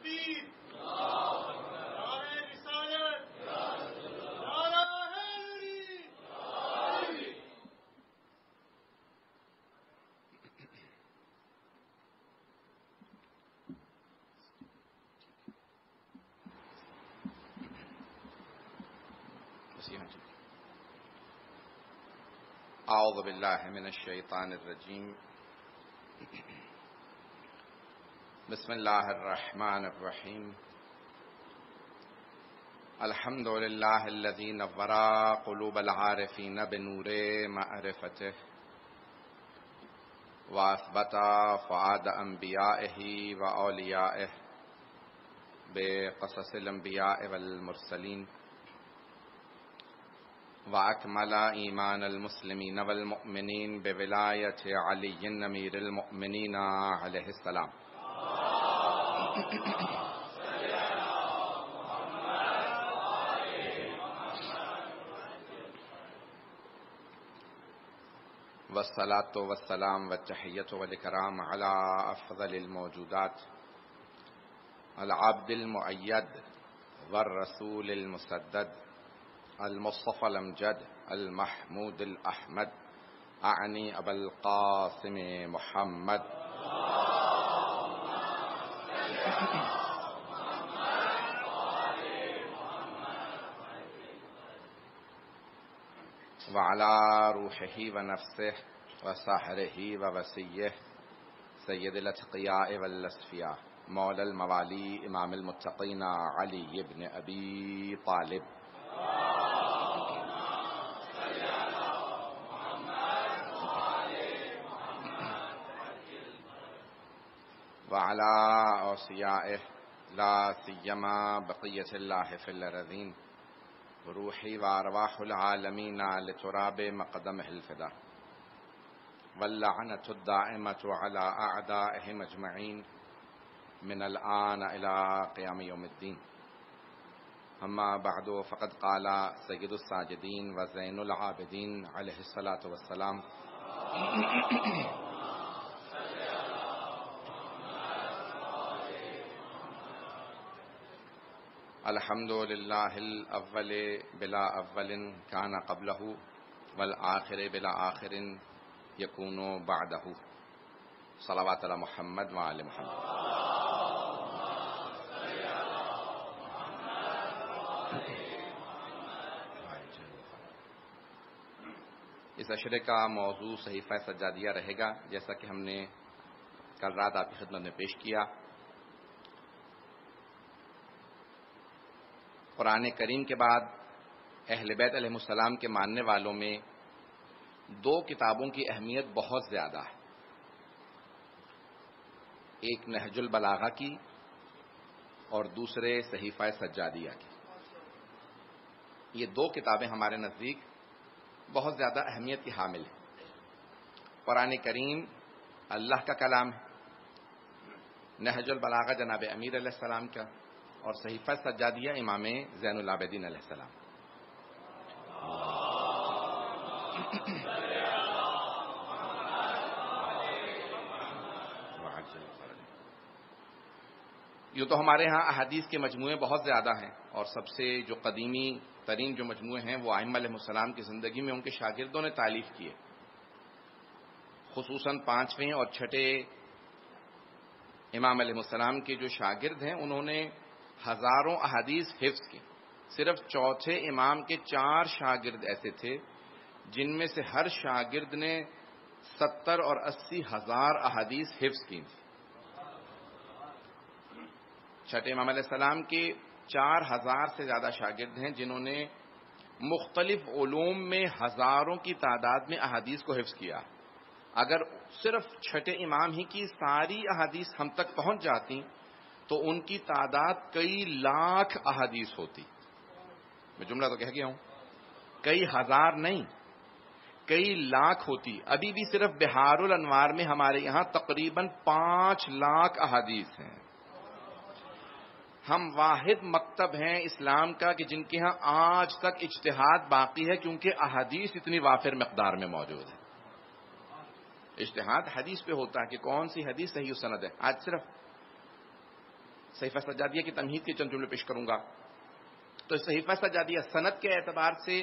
اعوذ باللہ من الشیطان الرجیم بسم اللہ الرحمن الرحیم الحمد للہ الذی نور قلوب العارفین بنور معرفته واثبت فؤاد انبیائہ واولیائہ بقصص الانبیاء والمرسلین وأكمل إيمان المسلمين والمؤمنين بولاية علي أمير المؤمنين عليه السلام والصلاة والسلام والتحية والإكرام على أفضل الموجودات العبد المؤيد والرسول المسدد المصطفى الامجد المحمود الاحمد اعني ابا القاسم محمد وعلى روحه ونفسه وسحره ووسيه سيد الاتقياء والاصفياء مولى الموالي امام المتقين علي بن ابي طالب وعلى أوصيائه لا سيما بقية الله في الأرضين روحي وأرواح العالمين لتراب مقدمه الفداء واللعنة الدائمة على أعدائهم أجمعين من الآن إلى قيام يوم الدين أما بعد فقد قال سيد الساجدين وزين العابدين عليه الصلاة والسلام الحمد للہ الاول بلا اول کان قبلہ والآخر بلا آخر یکون بعدہ صلوات علی محمد وآل محمد. اس اشرے کا موضوع صحیفہ سجادیہ رہے گا، جیسا کہ ہم نے کل رات آپ کی خدمت میں پیش کیا. قرآن کریم کے بعد اہل بیت علیہ السلام کے ماننے والوں میں دو کتابوں کی اہمیت بہت زیادہ ہے، ایک نہج البلاغہ کی اور دوسرے صحیفہ سجادیہ کی. یہ دو کتابیں ہمارے نزدیک بہت زیادہ اہمیت کی حامل ہیں. قرآن کریم اللہ کا کلام ہے، نہج البلاغہ جناب امیر علیہ السلام کا، اور صحیفہ سجادیہ امام زین العابدین علیہ السلام. یوں تو ہمارے ہاں احادیث کے مجموعے بہت زیادہ ہیں، اور سب سے جو قدیمی ترین جو مجموعے ہیں وہ ائمہ علیہ السلام کی زندگی میں ان کے شاگردوں نے تالیف کیے. خصوصاً 5ویں اور 6ٹھے امام علیہ السلام کے جو شاگرد ہیں انہوں نے ہزاروں احادیث حفظ کی. صرف 4تھے امام کے 4 شاگرد ایسے تھے جن میں سے ہر شاگرد نے 70 اور 80 ہزار احادیث حفظ کی. 6ٹھے امام علیہ السلام کے 4000 سے زیادہ شاگرد ہیں جنہوں نے مختلف علوم میں ہزاروں کی تعداد میں احادیث کو حفظ کیا. اگر صرف 6ٹھے امام ہی کی ساری احادیث ہم تک پہنچ جاتی تو ان کی تعداد کئی لاکھ احادیث ہوتی. میں جملہ تو کہہ گیا ہوں، کئی ہزار نہیں، کئی لاکھ ہوتی. ابھی بھی صرف بہار الانوار میں ہمارے یہاں تقریباً 5 لاکھ احادیث ہیں. ہم واحد مکتب ہیں اسلام کا کہ جن کے ہاں آج تک اجتہاد باقی ہے، کیونکہ احادیث اتنی وافر مقدار میں موجود ہے. اجتہاد حدیث پہ ہوتا ہے کہ کون سی حدیث صحیح سند ہے. آج صرف صحیفہ سجادیہ کی تمہید کے چند جملے پیش کروں گا. تو صحیفہ سجادیہ سند کے اعتبار سے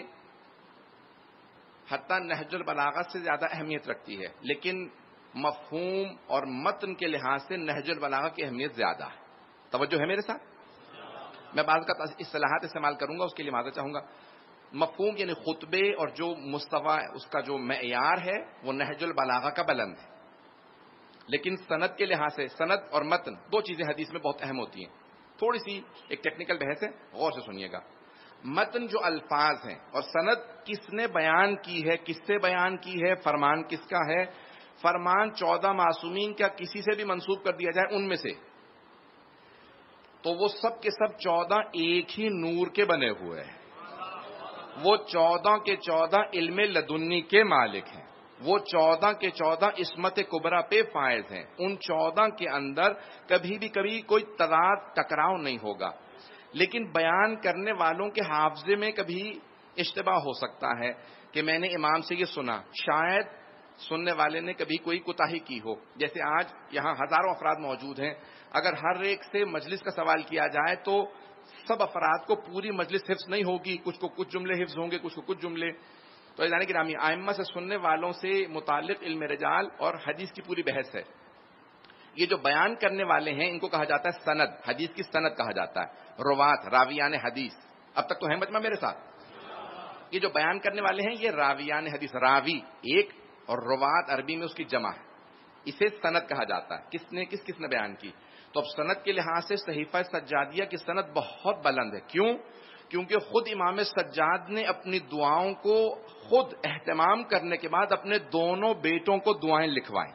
حتیٰ نہج البلاغہ سے زیادہ اہمیت رکھتی ہے، لیکن مفہوم اور متن کے لحاظ سے نہج البلاغہ کی اہمیت زیادہ ہے. توجہ ہے میرے ساتھ؟ میں بعض کا اصطلاحات استعمال کروں گا، اس کے لیے معذرت چاہوں گا. مفہوم یعنی خطبے اور جو مستوی اس کا جو معیار ہے وہ نہج البلاغہ کا بلند ہے، لیکن سند کے لحاظ سے سند اور متن دو چیزیں حدیث میں بہت اہم ہوتی ہیں. تھوڑی سی ایک ٹیکنیکل بحث ہے، غور سے سنیے گا. متن جو الفاظ ہیں اور سند کس نے بیان کی ہے، کس سے بیان کی ہے، فرمان کس کا ہے. فرمان 14 معصومین کا کسی سے بھی منسوب کر دیا جائے ان میں سے تو وہ سب کے سب 14 ایک ہی نور کے بنے ہوئے ہیں. وہ 14 کے 14 علم لدنی کے مالک ہیں. وہ 14 کے 14 عصمت کبریٰ پہ فائز ہیں. ان 14 کے اندر کبھی بھی کوئی تضاد ٹکراؤ نہیں ہوگا. لیکن بیان کرنے والوں کے حافظے میں کبھی اشتباہ ہو سکتا ہے کہ میں نے امام سے یہ سنا، شاید سننے والے نے کبھی کوئی کوتاہی کی ہو. جیسے آج یہاں ہزاروں افراد موجود ہیں، اگر ہر ایک سے مجلس کا سوال کیا جائے تو سب افراد کو پوری مجلس حفظ نہیں ہوگی، کچھ کو کچھ جملے حفظ ہوں گے، کچھ کو کچھ جملے. تو یعنی کہ رامی ائمہ سے سننے والوں سے متعلق علم رجال اور حدیث کی پوری بحث ہے. یہ جو بیان کرنے والے ہیں ان کو کہا جاتا ہے سند، حدیث کی سند کہا جاتا ہے. روات، راویان حدیث. اب تک تو ہے مجمع میرے ساتھ؟ یہ جو بیان کرنے والے ہیں یہ راویان حدیث، راوی ایک اور روات عربی میں اس کی جمع ہے، اسے سند کہا جاتا ہے. کس نے بیان کی. تو اب سند کے لحاظ سے صحیفہ سجادیہ کی سند بہت بلند ہے. کیوں؟ کیونکہ خود امام سجاد نے اپنی دعاؤں کو خود اہتمام کرنے کے بعد اپنے دونوں بیٹوں کو دعائیں لکھوائیں.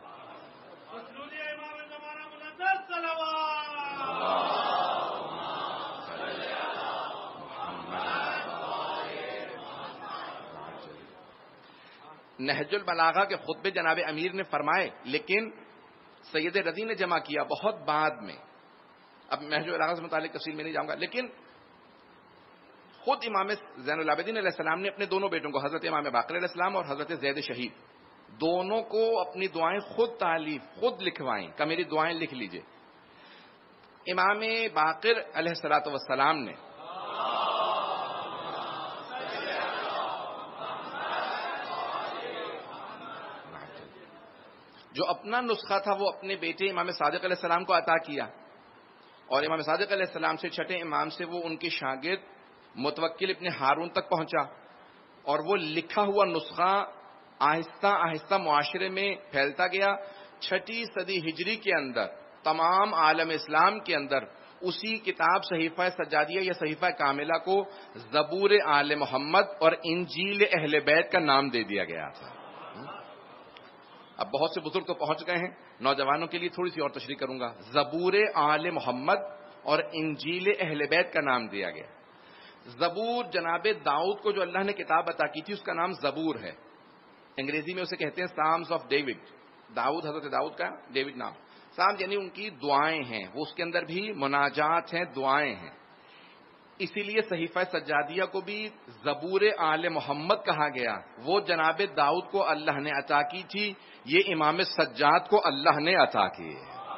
نہج البلاغہ کے خطبے جناب امیر نے فرمائے، لیکن سید رضی نے جمع کیا بہت بعد میں. اب نہج البلاغہ سے متعلق تفصیل میں نہیں جاؤں گا، لیکن خود امام زین العابدین علیہ السلام نے اپنے دونوں بیٹوں کو، حضرت امام باقر علیہ السلام اور حضرت زید شہید، دونوں کو اپنی دعائیں خود تالیف، خود لکھوائیں کہ میری دعائیں لکھ لیجئے. امام باقر علیہ الصلوۃ والسلام نے جو اپنا نسخہ تھا وہ اپنے بیٹے امام صادق علیہ السلام کو عطا کیا، اور امام صادق علیہ السلام سے چھٹے امام سے وہ ان کے شاگرد متوکل ابن ہارون تک پہنچا، اور وہ لکھا ہوا نسخہ آہستہ آہستہ معاشرے میں پھیلتا گیا. 6 صدی ہجری کے اندر تمام عالم اسلام کے اندر اسی کتاب صحیفہ سجادیہ یا صحیفہ کاملہ کو زبور آل محمد اور انجیل اہل بیت کا نام دے دیا گیا تھا. اب بہت سے بزرگ تو پہنچ گئے ہیں، نوجوانوں کے لیے تھوڑی سی اور تشریح کروں گا. زبور آل محمد اور انجیل اہل بیت کا نام دیا گیا. زبور جناب داؤد کو جو اللہ نے کتاب عطا کی تھی اس کا نام زبور ہے. انگریزی میں اسے کہتے ہیں سامز آف ڈیوڈ. داؤد، حضرت داؤد کا ڈیوڈ نام. سام یعنی ان کی دعائیں ہیں، وہ اس کے اندر بھی مناجات ہیں، دعائیں ہیں. اسی لیے صحیفہ سجادیہ کو بھی زبور آل محمد کہا گیا. وہ جناب داؤد کو اللہ نے عطا کی تھی، یہ امام سجاد کو اللہ نے عطا کی.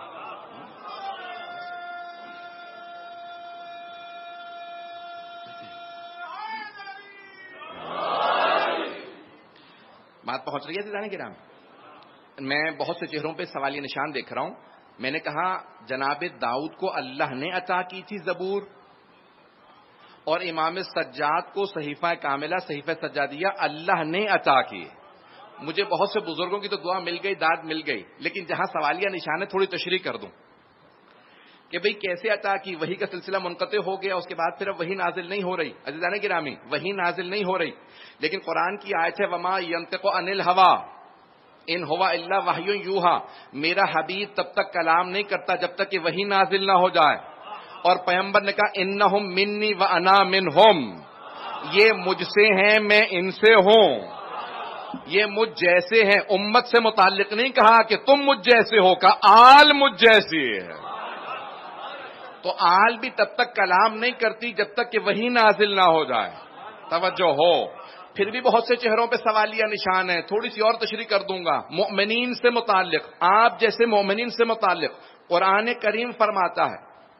بات پہنچ رہی ہے عزیزان کرام؟ میں بہت سے چہروں پہ سوالیہ نشان دیکھ رہا ہوں. میں نے کہا جناب داؤد کو اللہ نے عطا کی تھی زبور، اور امام سجاد کو صحیفہ کاملہ صحیفہ سجادیہ اللہ نے عطا کی. مجھے بہت سے بزرگوں کی تو دعا مل گئی، داد مل گئی، لیکن جہاں سوالیہ نشان ہے تھوڑی تشریح کر دوں کہ بھئی کیسے عطا کی. وحی کا سلسلہ منقطع ہو گیا، اس کے بعد پھر اب وحی نازل نہیں ہو رہی. عزیزان گرامی، وحی نازل نہیں ہو رہی، لیکن قرآن کی آیت ہے وما ینطق عن الہوی ان ہوا الا وحی یوحی. میرا حبیب تب تک کلام نہیں کرتا جب تک کہ وحی نازل نہ ہو جائے. اور پیغمبر نے کہا انہم منی وانا منہم، یہ مجھ سے ہیں میں ان سے ہوں، یہ مجھ جیسے ہیں. امت سے متعلق نہیں کہا کہ تم مجھ جیسے ہو، کہا آل مجھ جیسی ہے. تو آل بھی تب تک کلام نہیں کرتی جب تک کہ وحی نازل نہ ہو جائے. توجہ ہو. پھر بھی بہت سے چہروں پہ سوالیہ نشان ہے، تھوڑی سی اور تشریح کر دوں گا. مؤمنین سے متعلق، آپ جیسے مؤمنین سے متعلق قرآن کریم فرماتا ہے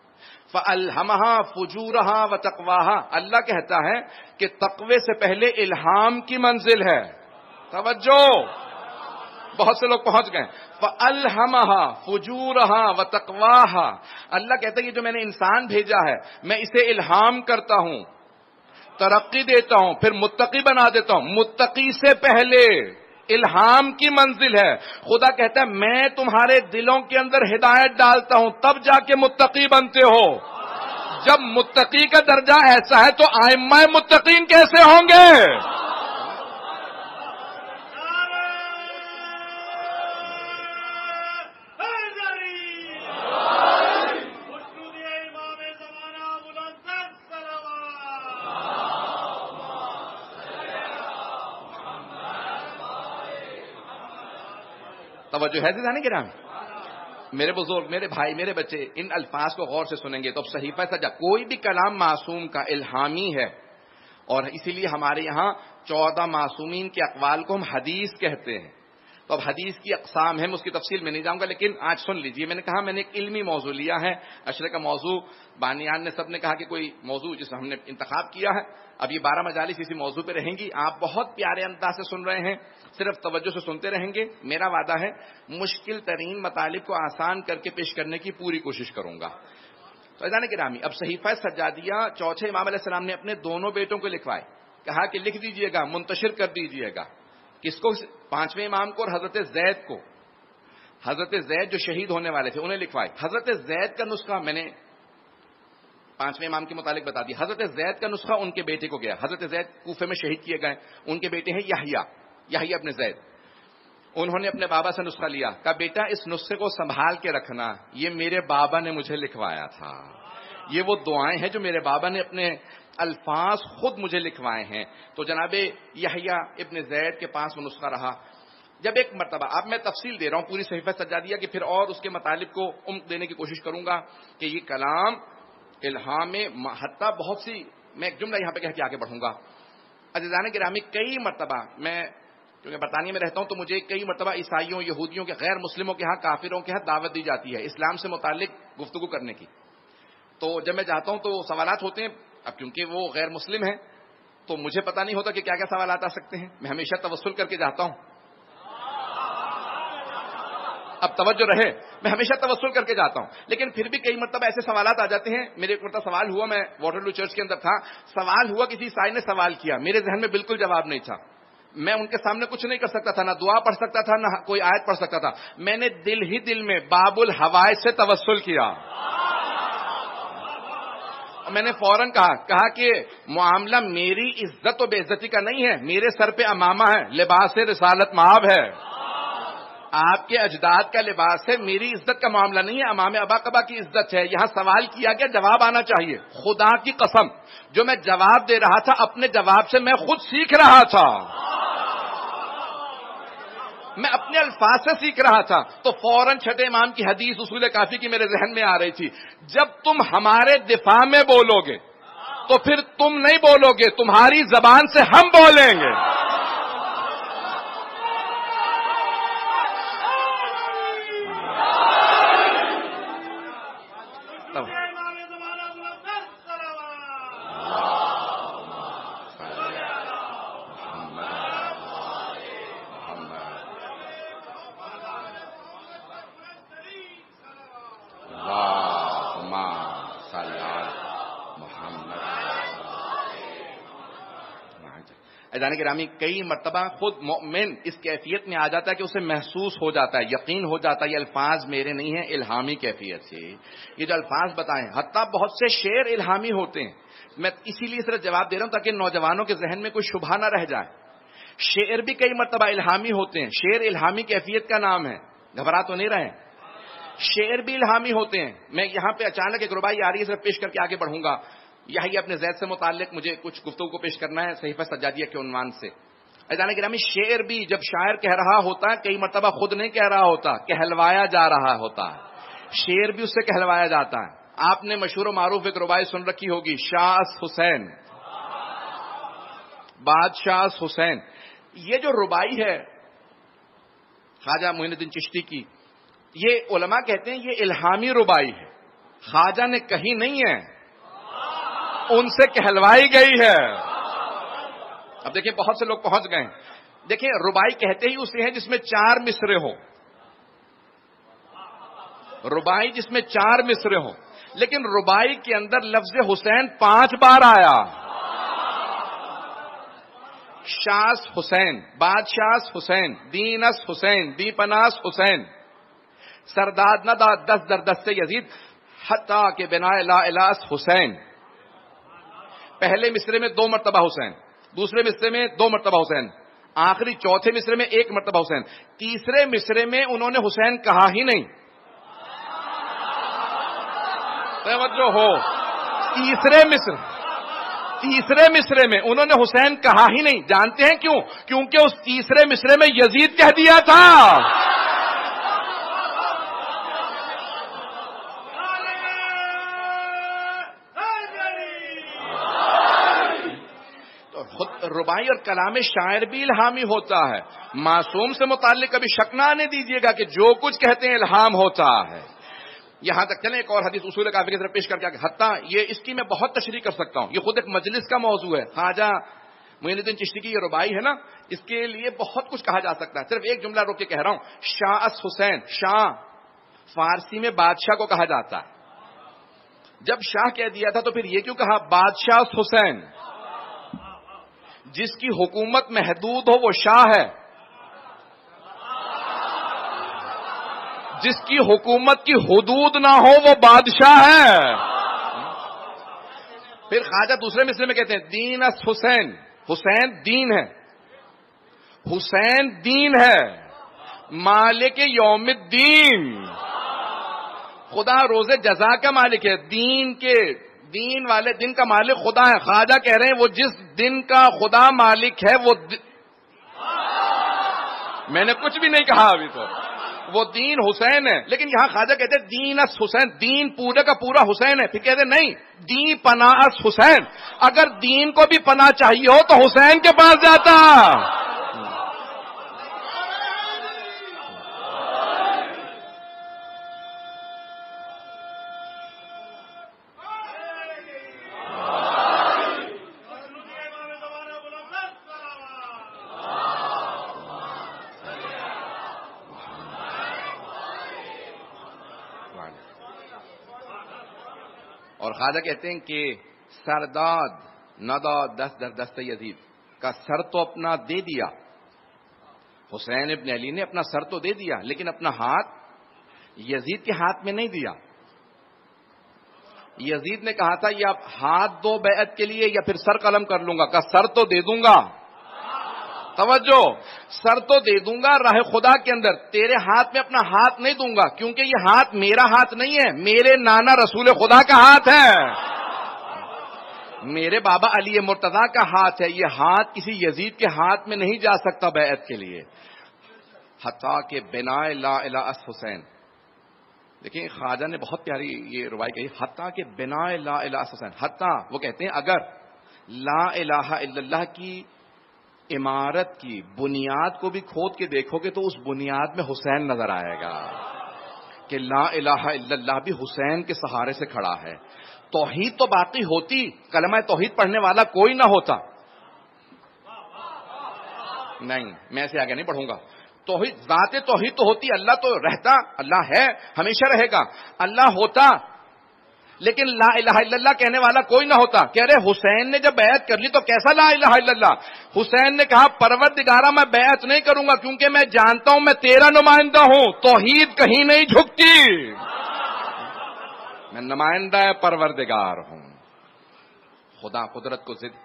فَأَلْهَمَهَا فُجُورَهَا وَتَقْوَاهَا، اللہ کہتا ہے کہ تقوی سے پہلے الہام کی منزل ہے. توجہ، بہت سے لوگ پہنچ گئے. فَأَلْهَمَهَا فُجُورَهَا وَتَقْوَاهَا، اللہ کہتا ہے کہ جو میں نے انسان بھیجا ہے میں اسے الہام کرتا ہوں، ترقی دیتا ہوں، پھر متقی بنا دیتا ہوں. متقی سے پہلے الہام کی منزل ہے. خدا کہتا ہے میں تمہارے دلوں کے اندر ہدایت ڈالتا ہوں تب جا کے متقی بنتے ہو. جب متقی کا درجہ ایسا ہے تو ائمہ متقین کیسے ہوں گے؟ توجہ ہے زیادہ نہیں گرامی؟ میرے بزرگ، میرے بھائی، میرے بچے، ان الفاظ کو غور سے سنیں گے تو اب صحیفہ سجا کوئی بھی کلام معصوم کا الہامی ہے، اور اسی لیے ہمارے یہاں 14 معصومین کے اقوال کو ہم حدیث کہتے ہیں. تو اب حدیث کی اقسام ہیں، میں اس کی تفصیل میں نہیں جاؤں گا، لیکن آج سن لیجئے. میں نے کہا میں نے ایک علمی موضوع لیا ہے. اشرے کا موضوع بانیان نے سب نے کہا کہ کوئی موضوع جسے ہم نے انتخاب کیا ہے. اب یہ 12 مجالس اسی موضوع پہ رہیں گی. آپ بہت پیارے انداز سے سن رہے ہیں، صرف توجہ سے سنتے رہیں گے. میرا وعدہ ہے مشکل ترین مطالب کو آسان کر کے پیش کرنے کی پوری کوشش کروں گا. تو عزیزان گرامی، اب صحیفہ سجادیہ چوتھے امام علیہ السلام نے اپنے دونوں بیٹوں کو لکھوائے. کہا کہ لکھ دیجئے گا، منتشر کر دیجئے گا. کس کو؟ 5ویں امام کو اور حضرت زید کو. حضرت زید جو شہید ہونے والے تھے انہیں لکھوائے. حضرت زید کا نسخہ میں نے 5ویں امام کے متعلق بتا دیا. حضرت زید کا نسخہ ان کے بیٹے کو گیا. حضرت زید کوفے میں شہید کیے گئے. ان کے بیٹے ہیں یحییٰ ابن زید. انہوں نے اپنے بابا سے نسخہ لیا. کہا بیٹا اس نسخے کو سنبھال کے رکھنا، یہ میرے بابا نے مجھے لکھوایا تھا. یہ وہ دعائیں ہیں جو میرے بابا نے اپنے الفاظ خود مجھے لکھوائے ہیں. تو جناب یحییٰ ابن زید کے پاس وہ نسخہ رہا. جب ایک مرتبہ، اب میں تفصیل دے رہا ہوں پوری صحیفہ سجادیہ کہ پھر اور اس کے مطالب کو عمق دینے کی کوشش کروں گا کہ یہ کلام الہام حتیٰ بہت سی، میں ایک جملہ یہاں پہ کہہ کے آگے بڑھوں گا. عزیزان گرامی، کئی مرتبہ میں کیونکہ برطانیہ میں رہتا ہوں تو مجھے کئی مرتبہ عیسائیوں، یہودیوں کے، غیر مسلموں کے ہاں، کافروں کے ہاں دعوت دی جاتی ہے اسلام سے متعلق گفتگو کرنے کی. تو جب میں جاتا ہوں تو سوالات ہوتے ہیں. اب کیونکہ وہ غیر مسلم ہیں تو مجھے پتا نہیں ہوتا کہ کیا کیا سوالات آ سکتے ہیں. میں ہمیشہ توسل کر کے جاتا ہوں. اب توجہ رہے، میں ہمیشہ توسل کر کے جاتا ہوں، لیکن پھر بھی کئی مرتبہ ایسے سوالات آ جاتے ہیں. میرے ایک مرتبہ سوال ہوا، میں واٹرلو چرچ کے اندر تھا، سوال ہوا، کسی عیسائی نے سوال کیا، میرے ذہن میں بالکل جواب نہیں تھا. میں ان کے سامنے کچھ نہیں کر سکتا تھا، نہ دعا پڑھ سکتا تھا، نہ کوئی آیت پڑھ سکتا تھا. میں نے دل ہی دل میں باب الحوائج سے توسل کیا. میں نے فوراً کہا کہ معاملہ میری عزت و بے عزتی کا نہیں ہے، میرے سر پہ امامہ ہے، لباس رسالت مآب ہے، آپ کے اجداد کا لباس ہے، میری عزت کا معاملہ نہیں ہے، امام ابا قبا کی عزت ہے. یہاں سوال کیا گیا، جواب آنا چاہیے. خدا کی قسم جو میں جواب دے رہا تھا اپنے جواب سے میں خود سیکھ رہا تھا، میں اپنے الفاظ سے سیکھ رہا تھا. تو فوراً چھٹے امام کی حدیث اصول کافی کی میرے ذہن میں آ رہی تھی. جب تم ہمارے دفاع میں بولو گے تو پھر تم نہیں بولو گے، تمہاری زبان سے ہم بولیں گے. عزیزان گرامی، کئی مرتبہ خود مومن اس کیفیت میں آ جاتا ہے کہ اسے محسوس ہو جاتا ہے، یقین ہو جاتا ہے یہ الفاظ میرے نہیں ہیں، الہامی کیفیت سے یہ جو الفاظ بتائیں. حتیٰ بہت سے شعر الہامی ہوتے ہیں. میں اسی لیے صرف جواب دے رہا ہوں تاکہ نوجوانوں کے ذہن میں کوئی شبہ نہ رہ جائے. شعر بھی کئی مرتبہ الہامی ہوتے ہیں. شعر الہامی کیفیت کا نام ہے، گھبرا تو نہیں رہے. شعر بھی الہامی ہوتے ہیں. میں یہاں پہ اچانک ایک ربائی آ رہی ہے، صرف پیش کر کے آگے بڑھوں گا. یہی اپنے زید سے متعلق مجھے کچھ گفتگو کو پیش کرنا ہے صحیفہ سجادیہ کے عنوان سے. عزیزان گرامی، شعر بھی جب شاعر کہہ رہا ہوتا ہے کئی مرتبہ خود نہیں کہہ رہا ہوتا، کہلوایا جا رہا ہوتا ہے. شعر بھی اس سے کہلوایا جاتا ہے. آپ نے مشہور و معروف ایک ربائی سن رکھی ہوگی، شاہ حسین، بادشاہ حسین. یہ جو ربائی ہے خواجہ معین الدین چشتی کی، یہ علماء کہتے ہیں یہ الہامی ربائی ہے. خواجہ نے کہی نہیں ہے، ان سے کہلوائی گئی ہے. اب دیکھیں بہت سے لوگ پہنچ گئے. دیکھیں ربائی کہتے ہی اسے ہیں جس میں 4 مصرے ہو، ربائی جس میں 4 مصرے ہو، لیکن ربائی کے اندر لفظ حسین 5 بار آیا. شاس حسین، بادشاہ حسین، دینس حسین، دی پناس حسین، سرداد ندا 10 در دست یزید، حتیٰ کہ بنا لا الاس حسین. پہلے مصرے میں 2 مرتبہ حسین، دوسرے مصرے میں 2 مرتبہ حسین، آخری چوتھے مصرے میں 1 مرتبہ حسین. تیسرے مصرے میں انہوں نے حسین کہا ہی نہیں. توجہ ہو، تیسرے مصرے میں انہوں نے حسین کہا ہی نہیں. جانتے ہیں کیوں؟ کیونکہ اس تیسرے مصرے میں یزید کہہ دیا تھا. تو خود ربائی اور کلام شاعر بھی الہامی ہوتا ہے. معصوم سے متعلق کبھی شک نہ آنے دیجیے گا کہ جو کچھ کہتے ہیں الہام ہوتا ہے. یہاں تک چلیں ایک اور حدیث اصول کافی کی طرف پیش کر کے آگے. حتیٰ یہ اس کی میں بہت تشریح کر سکتا ہوں، یہ خود ایک مجلس کا موضوع ہے. خواجہ معین الدین چشتی کی یہ ربائی ہے نا، اس کے لیے بہت کچھ کہا جا سکتا ہے. صرف ایک جملہ روک کے کہہ رہا ہوں. شاہ حسین، شاہ فارسی میں بادشاہ کو کہا جاتا ہے. جب شاہ کہہ دیا تھا تو پھر یہ کیوں کہا بادشاہ حسین؟ جس کی حکومت محدود ہو وہ شاہ ہے، جس کی حکومت کی حدود نہ ہو وہ بادشاہ ہے. پھر خواجہ دوسرے مصرے میں کہتے ہیں دین اس حسین، حسین دین ہے، حسین دین ہے، مالک یوم الدین، خدا روز جزا کا مالک ہے. دین والے دن کا مالک خدا ہے. خواجہ کہہ رہے ہیں وہ جس دن کا خدا مالک ہے وہ میں نے کچھ بھی نہیں کہا ابھی تو، وہ دین حسین ہے. لیکن یہاں خواجہ کہتے ہیں دین اس حسین، دین پورے کا پورا حسین ہے. پھر کہتے ہیں نہیں، دین پناہ اس حسین. اگر دین کو بھی پناہ چاہیے ہو تو حسین کے پاس جاتا. اور خواجہ کہتے ہیں کہ سرداد ندا 10 در دست یزید کا سر تو اپنا دے دیا، حسین ابن علی نے اپنا سر تو دے دیا لیکن اپنا ہاتھ یزید کے ہاتھ میں نہیں دیا. یزید نے کہا تھا یا ہاتھ دو بیعت کے لیے یا پھر سر قلم کر لوں گا. کہا سر تو دے دوں گا. توجہ، سر تو دے دوں گا راہ خدا کے اندر، تیرے ہاتھ میں اپنا ہاتھ نہیں دوں گا کیونکہ یہ ہاتھ میرا ہاتھ نہیں ہے، میرے نانا رسول خدا کا ہاتھ ہے، میرے بابا علی مرتضیٰ کا ہاتھ ہے. یہ ہاتھ کسی یزید کے ہاتھ میں نہیں جا سکتا بیعت کے لیے. حتیٰ کہ بنا لا الہ الا حسین. دیکھیں خواجہ نے بہت پیاری یہ روایت کہی، حتیٰ کہ بنا لا الہ الا حسین. حتیٰ وہ کہتے ہیں اگر لا الہ الا اللہ کی عمارت کی بنیاد کو بھی کھود کے دیکھو گے تو اس بنیاد میں حسین نظر آئے گا کہ لا الہ الا اللہ بھی حسین کے سہارے سے کھڑا ہے. توحید تو باقی ہوتی، کلمہ توحید پڑھنے والا کوئی نہ ہوتا. نہیں، میں اسے آگے نہیں پڑھوں گا. توحید، ذات توحید تو ہوتی، اللہ تو رہتا، اللہ ہے، ہمیشہ رہے گا. اللہ ہوتا لیکن لا الہ الا اللہ کہنے والا کوئی نہ ہوتا. کہہ رہے حسین نے جب بیعت کر لی تو کیسا لا الہ الا اللہ؟ حسین نے کہا پروردگارا میں بیعت نہیں کروں گا کیونکہ میں جانتا ہوں میں تیرا نمائندہ ہوں، توحید کہیں نہیں جھکتی، میں نمائندہ پروردگار ہوں. خدا قدرت کو ضد.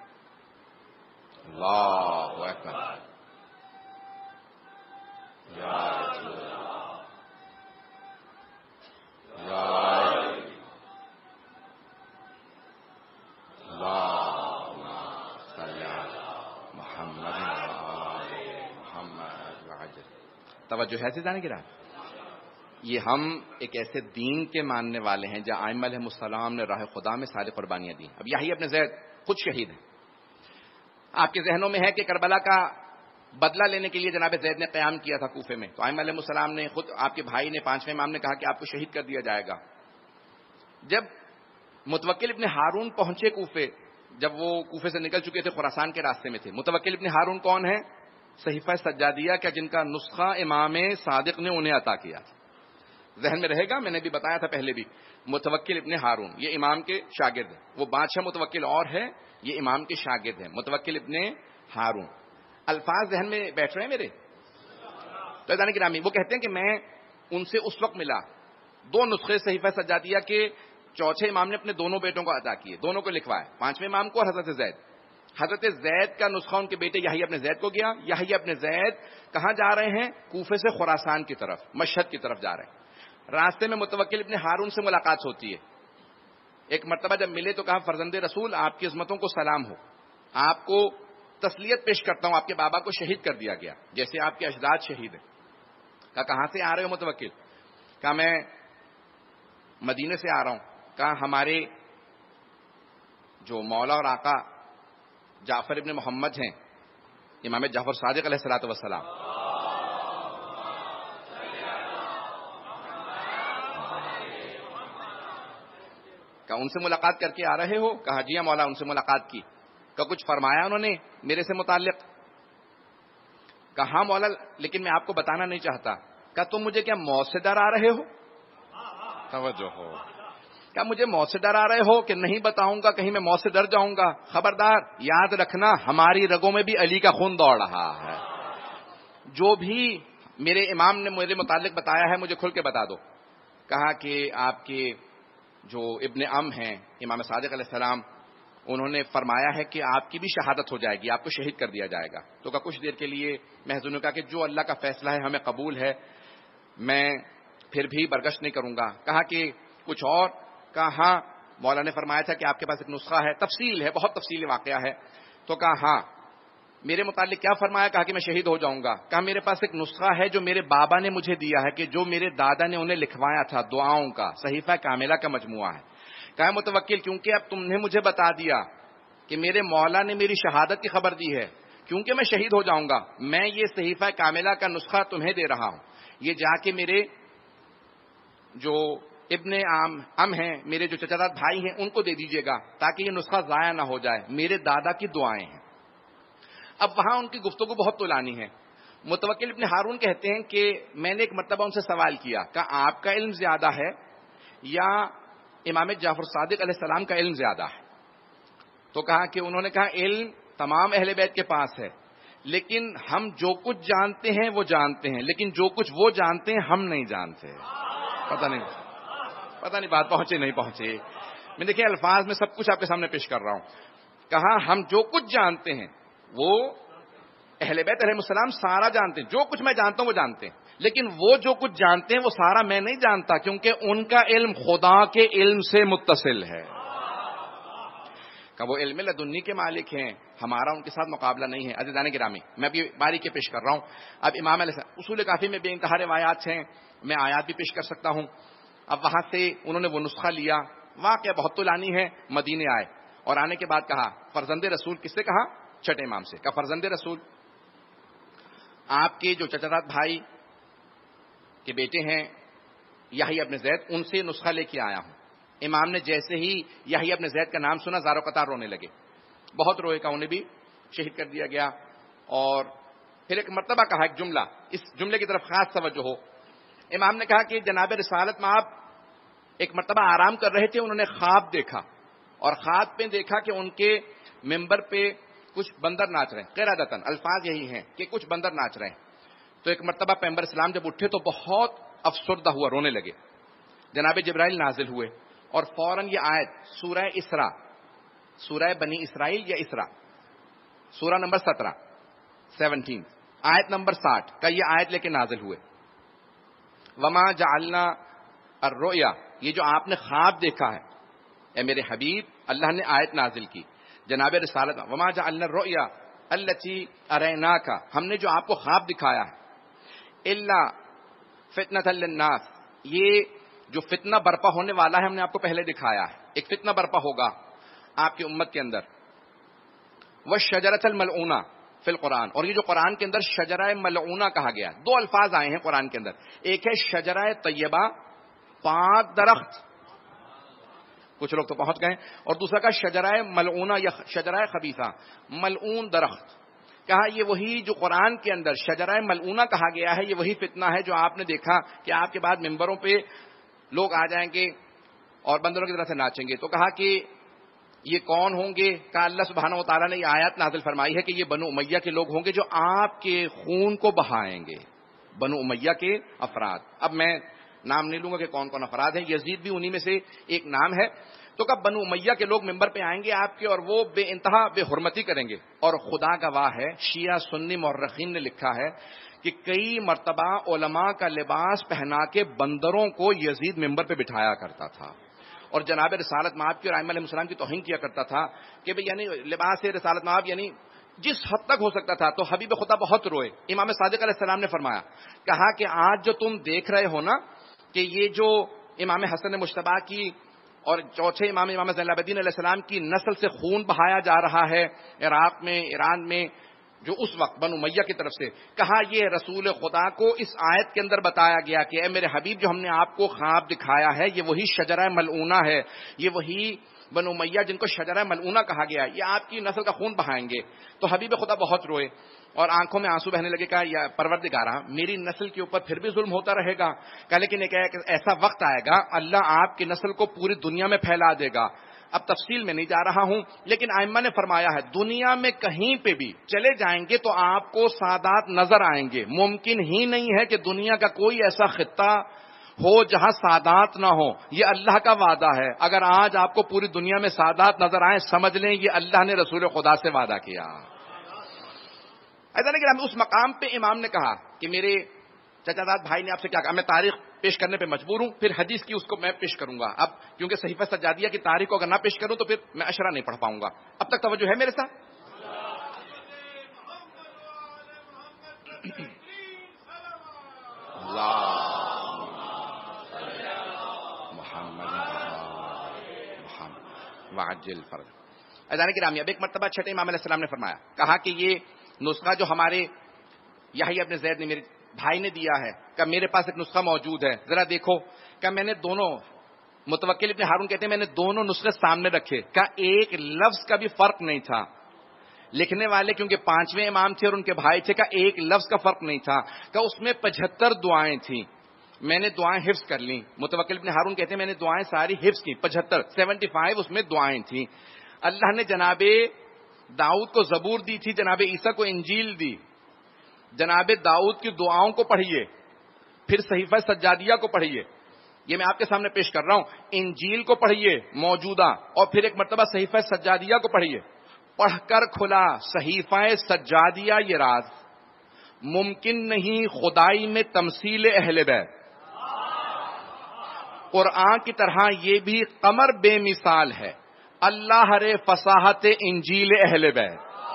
اللہ اکبر. یا رسول اللہ، یا توجہ ہے سے جانے کی رہا. یہ ہم ایک ایسے دین کے ماننے والے ہیں جہاں ائمہ علیہم السلام نے راہ خدا میں ساری قربانیاں دی. اب یہی اپنے زید خود شہید ہیں. آپ کے ذہنوں میں ہے کہ کربلا کا بدلہ لینے کے لیے جناب زید نے قیام کیا تھا کوفے میں، تو ائمہ علیہم السلام نے خود، آپ کے بھائی نے، 5ویں امام نے کہا کہ آپ کو شہید کر دیا جائے گا. جب متوکل ابن ہارون پہنچے کوفے، جب وہ کوفے سے نکل چکے تھے، خراسان کے راستے میں تھے. متوکل ابن ہارون کون ہے؟ صحیفہ سجادیہ کا جن کا نسخہ امام صادق نے انہیں عطا کیا تھا. ذہن میں رہے گا، میں نے بھی بتایا تھا پہلے بھی. متوکل ابن ہارون یہ امام کے شاگرد ہیں. وہ بادشاہ متوکل اور ہے، یہ امام کے شاگرد ہیں. متوکل ابن ہارون. الفاظ ذہن میں بیٹھ رہے ہیں میرے؟ تو جانے گرامی وہ کہتے ہیں کہ میں ان سے اس وقت ملا، 2 نسخے صحیفہ سجادیہ کے چوتھے امام نے اپنے دونوں بیٹوں کو عطا کیے، دونوں کو لکھوایا، 5ویں امام کو اور حضرت زید. حضرت زید کا نسخہ ان کے بیٹے یحییٰ ابن زید کو گیا. یحییٰ ابن زید کہاں جا رہے ہیں؟ کوفے سے خراسان کی طرف، مشہد کی طرف جا رہے ہیں. راستے میں متوکل ابن ہارون سے ملاقات ہوتی ہے. ایک مرتبہ جب ملے تو کہا فرزند رسول آپ کی عظمتوں کو سلام ہو، آپ کو تسلیت پیش کرتا ہوں، آپ کے بابا کو شہید کر دیا گیا جیسے آپ کے اجداد شہید ہیں. کہا کہاں سے آ رہے ہو متوکل؟ کہا میں مدینے سے آ رہا ہوں. کہا ہمارے جو مولا اور آقا جعفر ابن محمد ہیں، امام جعفر صادق علیہ الصلوۃ والسلام، کہا ان سے ملاقات کر کے آ رہے ہو؟ کہا جی ہاں مولا ان سے ملاقات کی. کہا کچھ فرمایا انہوں نے میرے سے متعلق؟ کہا مولا لیکن میں آپ کو بتانا نہیں چاہتا. کہا تم مجھے کیا موت سے ڈرا رہے ہو؟ توجہ ہو. کیا مجھے موت سے ڈرا رہے ہو کہ نہیں بتاؤں گا کہیں میں موت سے ڈر جاؤں گا؟ خبردار یاد رکھنا ہماری رگوں میں بھی علی کا خون دوڑ رہا ہے. جو بھی میرے امام نے میرے متعلق بتایا ہے مجھے کھل کے بتا دو. کہا کہ آپ کے جو ابن ام ہیں امام صادق علیہ السلام، انہوں نے فرمایا ہے کہ آپ کی بھی شہادت ہو جائے گی، آپ کو شہید کر دیا جائے گا. تو کہا کچھ دیر کے لیے محضور نے کہا کہ جو اللہ کا فیصلہ ہے ہمیں قبول ہے، میں پھر بھی برگشت نہیں کروں گا. کہا کہ کچھ اور؟ کہا ہاں مولا نے فرمایا تھا کہ آپ کے پاس ایک نسخہ ہے، تفصیل ہے، بہت تفصیلی واقعہ ہے. تو کہا ہاں میرے متعلق کیا فرمایا؟ کہا کہ میں شہید ہو جاؤں گا. کہا میرے پاس ایک نسخہ ہے جو میرے بابا نے مجھے دیا ہے، کہ جو میرے دادا نے انہیں لکھوایا تھا، دعاؤں کا صحیفہ کاملہ کا مجموعہ ہے. کہا متوکل کیونکہ اب تم نے مجھے بتا دیا کہ میرے مولا نے میری شہادت کی خبر دی ہے، کیونکہ میں شہید ہو جاؤں گا، میں یہ صحیفہ کاملہ کا نسخہ تمہیں دے رہا ہوں. یہ جا کے میرے جو ابن ام ہیں، میرے جو چچا بھائی ہیں، ان کو دے دیجیے گا تاکہ یہ نسخہ ضائع نہ ہو جائے، میرے دادا کی دعائیں ہیں. اب وہاں ان کی گفتگو بہت طولانی ہے. متوکل ابن ہارون کہتے ہیں کہ میں نے ایک مرتبہ ان سے سوال کیا کہ آپ کا علم زیادہ ہے یا امام جعفر صادق علیہ السلام کا علم زیادہ ہے؟ تو کہا کہ انہوں نے کہا علم تمام اہل بیت کے پاس ہے، لیکن ہم جو کچھ جانتے ہیں وہ جانتے ہیں، لیکن جو کچھ وہ جانتے ہیں ہم نہیں جانتے. پتہ نہیں بات پہنچے نہیں پہنچے. میں دیکھیں الفاظ میں سب کچھ آپ کے سامنے پیش کر رہا ہوں. کہا ہم جو کچھ جانتے ہیں وہ اہل بیت علیہ السلام سارا جانتے ہیں، جو کچھ میں جانتا ہوں وہ جانتے ہیں، لیکن وہ جو کچھ جانتے ہیں وہ سارا میں نہیں جانتا، کیونکہ ان کا علم خدا کے علم سے متصل ہے. کہ وہ علم لدنی کے مالک ہیں، ہمارا ان کے ساتھ مقابلہ نہیں ہے. عزیزان گرامی میں ابھی باریکی پیش کر رہا ہوں. اب امام علیہ السلام اصول کافی میں بے انتہا روایات ہیں، میں آیات بھی پیش کر سکتا ہوں. اب وہاں سے انہوں نے وہ نسخہ لیا، واقعہ بہت طولانی ہے. مدینے آئے اور آنے کے بعد کہا فرزند رسول، کس سے کہا؟ چھٹے امام سے. کہا فرزند رسول آپ کے جو چچا بھائی کے بیٹے ہیں یحییٰ ابن زید، ان سے نسخہ لے کے آیا ہوں. امام نے جیسے ہی یحییٰ ابن زید کا نام سنا زارو قطار رونے لگے، بہت روئے. کا انہیں بھی شہید کر دیا گیا. اور پھر ایک مرتبہ کہا ایک جملہ، اس جملے کی طرف خاص توجہ ہو. امام نے کہا کہ جناب رسالت میں آپ ایک مرتبہ آرام کر رہے تھے، انہوں نے خواب دیکھا، اور خواب پہ دیکھا کہ ان کے ممبر پہ کچھ بندر ناچ رہے ہیں. قرادتن الفاظ یہی ہیں کہ کچھ بندر ناچ رہے ہیں. تو ایک مرتبہ پیغمبر اسلام جب اٹھے تو بہت افسردہ ہوا، رونے لگے. جناب جبرائیل نازل ہوئے اور فوراً یہ آیت سورہ اسراء، سورہ بنی اسرائیل یا اسراء، سورہ نمبر 17 آیت نمبر 60 کا یہ آیت لے کے نازل ہوئے. وما جعلنا الرؤیا، یہ جو آپ نے خواب دیکھا ہے اے میرے حبیب، اللہ نے آیت نازل کی جناب رسالت. وما جعلنا الرؤیا التي اریناک، ہم نے جو آپ کو خواب دکھایا ہے، الا فتنۃ للناس، یہ جو فتنہ برپا ہونے والا ہے ہم نے آپ کو پہلے دکھایا ہے. ایک فتنہ برپا ہوگا آپ کی امت کے اندر. والشجرۃ الملعونہ فی القرآن، اور یہ جو قرآن کے اندر شجرہ ملعونہ کہا گیا، 2 الفاظ آئے ہیں قرآن کے اندر. ایک ہے شجرہ طیبہ، پاک درخت، کچھ لوگ تو پہنچ گئے. اور دوسرا کہا شجرہ ملعونہ یا شجرہ خبیثہ, ملعون درخت. کہا یہ وہی جو قرآن کے اندر شجرہ ملعونہ کہا گیا ہے, یہ وہی فتنہ ہے جو آپ نے دیکھا کہ آپ کے بعد ممبروں پہ لوگ آ جائیں گے اور بندروں کی طرح سے ناچیں گے. تو کہا کہ یہ کون ہوں گے؟ کہا اللہ سبحانہ و تعالیٰ نے یہ آیت نازل فرمائی ہے کہ یہ بنو امیہ کے لوگ ہوں گے جو آپ کے خون کو بہائیں گے. بنو امیہ کے افراد, اب میں نام نہیں لوں گا کہ کون کون افراد ہیں, یزید بھی انہی میں سے ایک نام ہے. تو کب بنو امیہ کے لوگ ممبر پہ آئیں گے آپ کے, اور وہ بے انتہا بے حرمتی کریں گے. اور خدا گواہ ہے, شیعہ سنی مورخین نے لکھا ہے کہ کئی مرتبہ علماء کا لباس پہنا کے بندروں کو یزید ممبر پہ بٹھایا کرتا تھا, اور جناب رسالت مآب کی اور ائمہ علیہ السلام کی توہین کیا کرتا تھا کہ بھئی یعنی لباس رسالت مآب یعنی جس حد تک ہو سکتا تھا. تو حبیب خدا بہت روئے. امام صادق علیہ السلام نے فرمایا, کہا کہ آج جو تم دیکھ رہے ہو نا کہ یہ جو امام حسن مجتبیٰ کی اور چوتھے امام زین العابدین علیہ السلام کی نسل سے خون بہایا جا رہا ہے عراق میں, ایران میں, جو اس وقت بنو امیہ کی طرف سے, کہا یہ رسول خدا کو اس آیت کے اندر بتایا گیا کہ اے میرے حبیب جو ہم نے آپ کو خواب دکھایا ہے یہ وہی شجرہ ملعونہ ہے, یہ وہی بنو امیہ جن کو شجرہ ملعونہ کہا گیا, یہ آپ کی نسل کا خون بہائیں گے. تو حبیب خدا بہت روئے اور آنکھوں میں آنسو بہنے لگے. کہا یا پروردگارا میری نسل کے اوپر پھر بھی ظلم ہوتا رہے گا. کہا لیکن ایک ایسا وقت آئے گا اللہ آپ کی نسل کو پوری دنیا میں پھیلا دے گا. اب تفصیل میں نہیں جا رہا ہوں, لیکن ائمہ نے فرمایا ہے دنیا میں کہیں پہ بھی چلے جائیں گے تو آپ کو سادات نظر آئیں گے. ممکن ہی نہیں ہے کہ دنیا کا کوئی ایسا خطہ ہو جہاں سادات نہ ہو. یہ اللہ کا وعدہ ہے. اگر آج آپ کو پوری دنیا میں سادات نظر آئیں, سمجھ لیں یہ اللہ نے رسول خدا سے وعدہ کیا. ایسا نہیں کہ اس مقام پہ امام نے کہا کہ میرے چچا داد بھائی نے آپ سے کیا کہا, میں تاریخ پیش کرنے پہ مجبور ہوں, پھر حدیث کی اس کو میں پیش کروں گا. اب کیونکہ صحیفہ سجادیہ کی تاریخ کو اگر نہ پیش کروں تو پھر میں اشرا نہیں پڑھ پاؤں گا. اب تک توجہ ہے میرے ساتھ؟ وعجل فرج. اذان گرامی, اب ایک مرتبہ چھٹے امام علیہ السلام نے فرمایا, کہا کہ یہ نسخہ جو ہمارے یحییٰ ابن زید نے میرے بھائی نے دیا ہے, کہ میرے پاس ایک نسخہ موجود ہے, ذرا دیکھو. کہ میں نے دونوں, متوکل ابن ہارون کہتے ہیں میں نے دونوں نسخے سامنے رکھے, کہ ایک لفظ کا بھی فرق نہیں تھا. لکھنے والے کیونکہ پانچویں امام تھے اور ان کے بھائی تھے, کہ ایک لفظ کا فرق نہیں تھا, کہ اس میں 75 دعائیں تھیں. میں نے دعائیں حفظ کر لیں. متوکل ابن ہارون کہتے ہیں میں نے دعائیں ساری حفظ کی. 75 اس میں دعائیں تھیں. اللہ نے جناب داؤد کو زبور دی تھی, جناب عیسیٰ کو انجیل دی. جناب داؤد کی دعاؤں کو پڑھیے, پھر صحیفہ سجادیہ کو پڑھیے, یہ میں آپ کے سامنے پیش کر رہا ہوں. انجیل کو پڑھیے موجودہ, اور پھر ایک مرتبہ صحیفہ سجادیہ کو پڑھیے. پڑھ کر کھلا صحیفہ سجادیہ یہ راز, ممکن نہیں خدائی میں تمثیل اہل بیت. قرآن کی طرح یہ بھی قمر بے مثال ہے, اللہ رے فصاحت انجیل اہل بیت.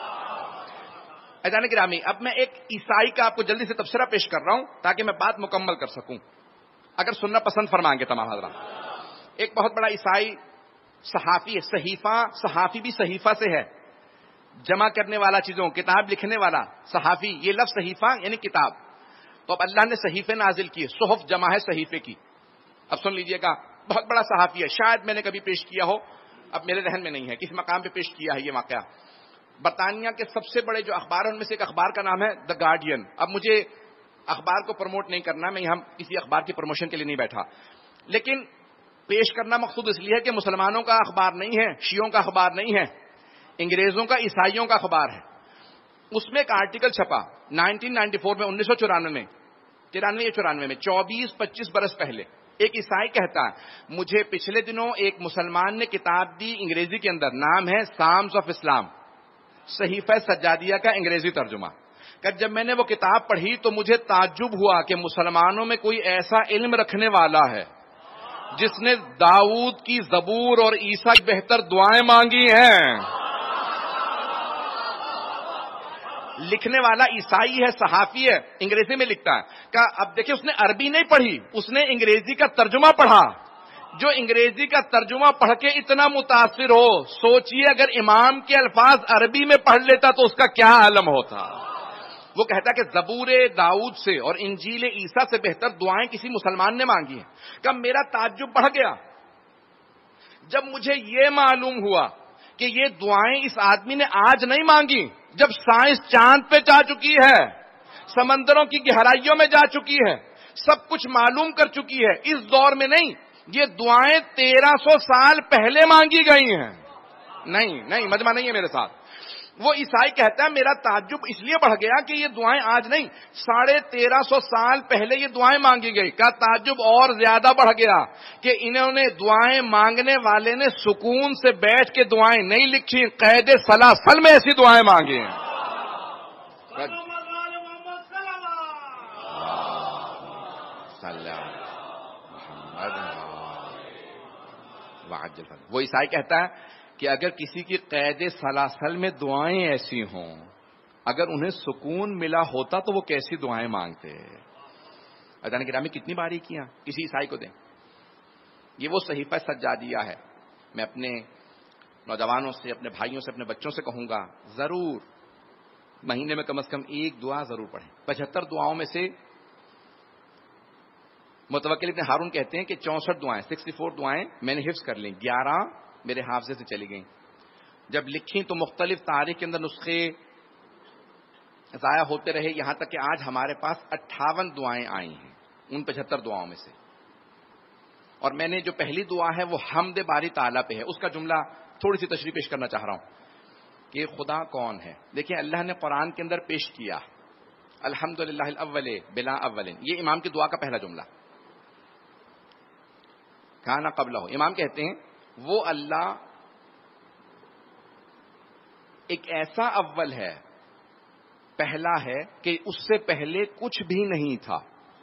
اذان گرامی, اب میں ایک عیسائی کا آپ کو جلدی سے تبصرہ پیش کر رہا ہوں تاکہ میں بات مکمل کر سکوں, اگر سننا پسند فرمائیں گے تمام حضرات. ایک بہت بڑا عیسائی صحافی ہے, صحیفہ, صحافی بھی صحیفہ سے ہے, جمع کرنے والا چیزوں, کتاب لکھنے والا صحافی. یہ لفظ صحیفہ یعنی کتاب. تو اب اللہ نے صحیفے نازل کیے, صحف جمع ہے صحیفے کی. اب سن لیجئے گا, بہت بڑا صحافی ہے, شاید میں نے کبھی پیش کیا ہو, اب میرے ذہن میں نہیں ہے کس مقام پہ پیش کیا ہے یہ واقعہ. برطانیہ کے سب سے بڑے جو اخبار ہیں ان میں سے ایک اخبار کا نام ہے دا گارڈین. اب مجھے اخبار کو پروموٹ نہیں کرنا, میں یہاں کسی اخبار کی پروموشن کے لیے نہیں بیٹھا, لیکن پیش کرنا مقصود اس لیے ہے کہ مسلمانوں کا اخبار نہیں ہے, شیعوں کا اخبار نہیں ہے, انگریزوں کا, عیسائیوں کا اخبار ہے. اس میں ایک آرٹیکل چھپا 1994 میں, 1994 میں, 94 میں, 24-25 برس پہلے. ایک عیسائی کہتا ہے مجھے پچھلے دنوں ایک مسلمان نے کتاب دی انگریزی کے اندر, نام ہے سامز آف اسلام, صحیفہ سجادیہ کا انگریزی ترجمہ. کہ جب میں نے وہ کتاب پڑھی تو مجھے تعجب ہوا کہ مسلمانوں میں کوئی ایسا علم رکھنے والا ہے جس نے داؤد کی زبور اور عیسیٰ کی بہتر دعائیں مانگی ہیں. لکھنے والا عیسائی ہے, صحافی ہے, انگریزی میں لکھتا ہے. کہ اب دیکھیں اس نے عربی نہیں پڑھی, اس نے انگریزی کا ترجمہ پڑھا. جو انگریزی کا ترجمہ پڑھ کے اتنا متاثر ہو, سوچئے اگر امام کے الفاظ عربی میں پڑھ لیتا تو اس کا کیا عالم ہوتا. وہ کہتا کہ زبور داؤد سے اور انجیل عیسیٰ سے بہتر دعائیں کسی مسلمان نے مانگی ہیں. کہ میرا تعجب بڑھ گیا. جب مجھے یہ معلوم ہوا کہ یہ دعائیں اس آدمی نے آج نہیں مانگی، جب سائنس چاند پہ جا چکی ہے، سمندروں کی گہرائیوں میں جا چکی ہے، سب کچھ معلوم کر چکی ہے، اس دور میں نہیں، یہ دعائیں 1300 سال پہلے مانگی گئی ہیں. نہیں مجمع نہیں ہے میرے ساتھ. وہ عیسائی کہتا ہے میرا تعجب اس لیے بڑھ گیا کہ یہ دعائیں آج نہیں، 1350 سال پہلے یہ دعائیں مانگی گئی. کا تعجب اور زیادہ بڑھ گیا کہ انہوں نے دعائیں مانگنے والے نے سکون سے بیٹھ کے دعائیں نہیں لکھی، قید سلاسل میں ایسی دعائیں مانگی ہیں. وہ عیسائی کہتا ہے کہ اگر کسی کی قید سلاسل میں دعائیں ایسی ہوں، اگر انہیں سکون ملا ہوتا تو وہ کیسی دعائیں مانگتے. اذان گرامی کتنی باریکیاں کسی عیسائی کو دیں. یہ وہ صحیفہ سجادیہ ہے. میں اپنے نوجوانوں سے، اپنے بھائیوں سے، اپنے بچوں سے کہوں گا ضرور مہینے میں کم از کم ایک دعا ضرور پڑھیں. 75 دعاؤں میں سے متوکل ابن ہارون کہتے ہیں کہ 64 دعائیں 64 دعائیں میں نے حفظ کر لیں، 11 میرے حافظے سے چلی گئیں. جب لکھی تو مختلف تاریخ کے اندر نسخے ضائع ہوتے رہے، یہاں تک کہ آج ہمارے پاس 58 دعائیں آئی ہیں ان 75 دعاؤں میں سے. اور میں نے جو پہلی دعا ہے وہ حمد باری تعالیٰ پہ ہے. اس کا جملہ تھوڑی سی تشریح پیش کرنا چاہ رہا ہوں کہ خدا کون ہے. دیکھیں اللہ نے قرآن کے اندر پیش کیا الحمدللہ الاول بلا اولین، یہ امام کی دعا کا پہلا جملہ. کانا قبلہ، امام کہتے ہیں وہ اللہ ایک ایسا اول ہے، پہلا ہے کہ اس سے پہلے کچھ بھی نہیں تھا.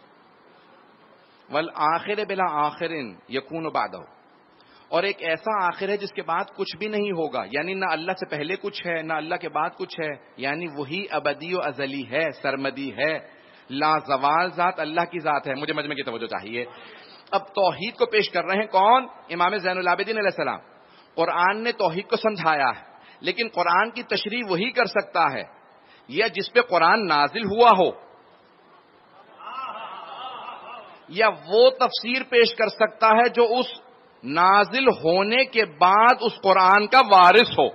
والآخر بلا آخرن یکون بعدہ، اور ایک ایسا آخر ہے جس کے بعد کچھ بھی نہیں ہوگا، یعنی نہ اللہ سے پہلے کچھ ہے نہ اللہ کے بعد کچھ ہے، یعنی وہی ابدی و ازلی ہے، سرمدی ہے، لا زوال ذات اللہ کی ذات ہے. مجھے مجمع کی توجہ چاہیے. اب توحید کو پیش کر رہے ہیں کون؟ امام زین العابدین علیہ السلام. قرآن نے توحید کو سمجھایا ہے، لیکن قرآن کی تشریح وہی کر سکتا ہے یا جس پہ قرآن نازل ہوا ہو، یا وہ تفسیر پیش کر سکتا ہے جو اس نازل ہونے کے بعد اس قرآن کا وارث ہو.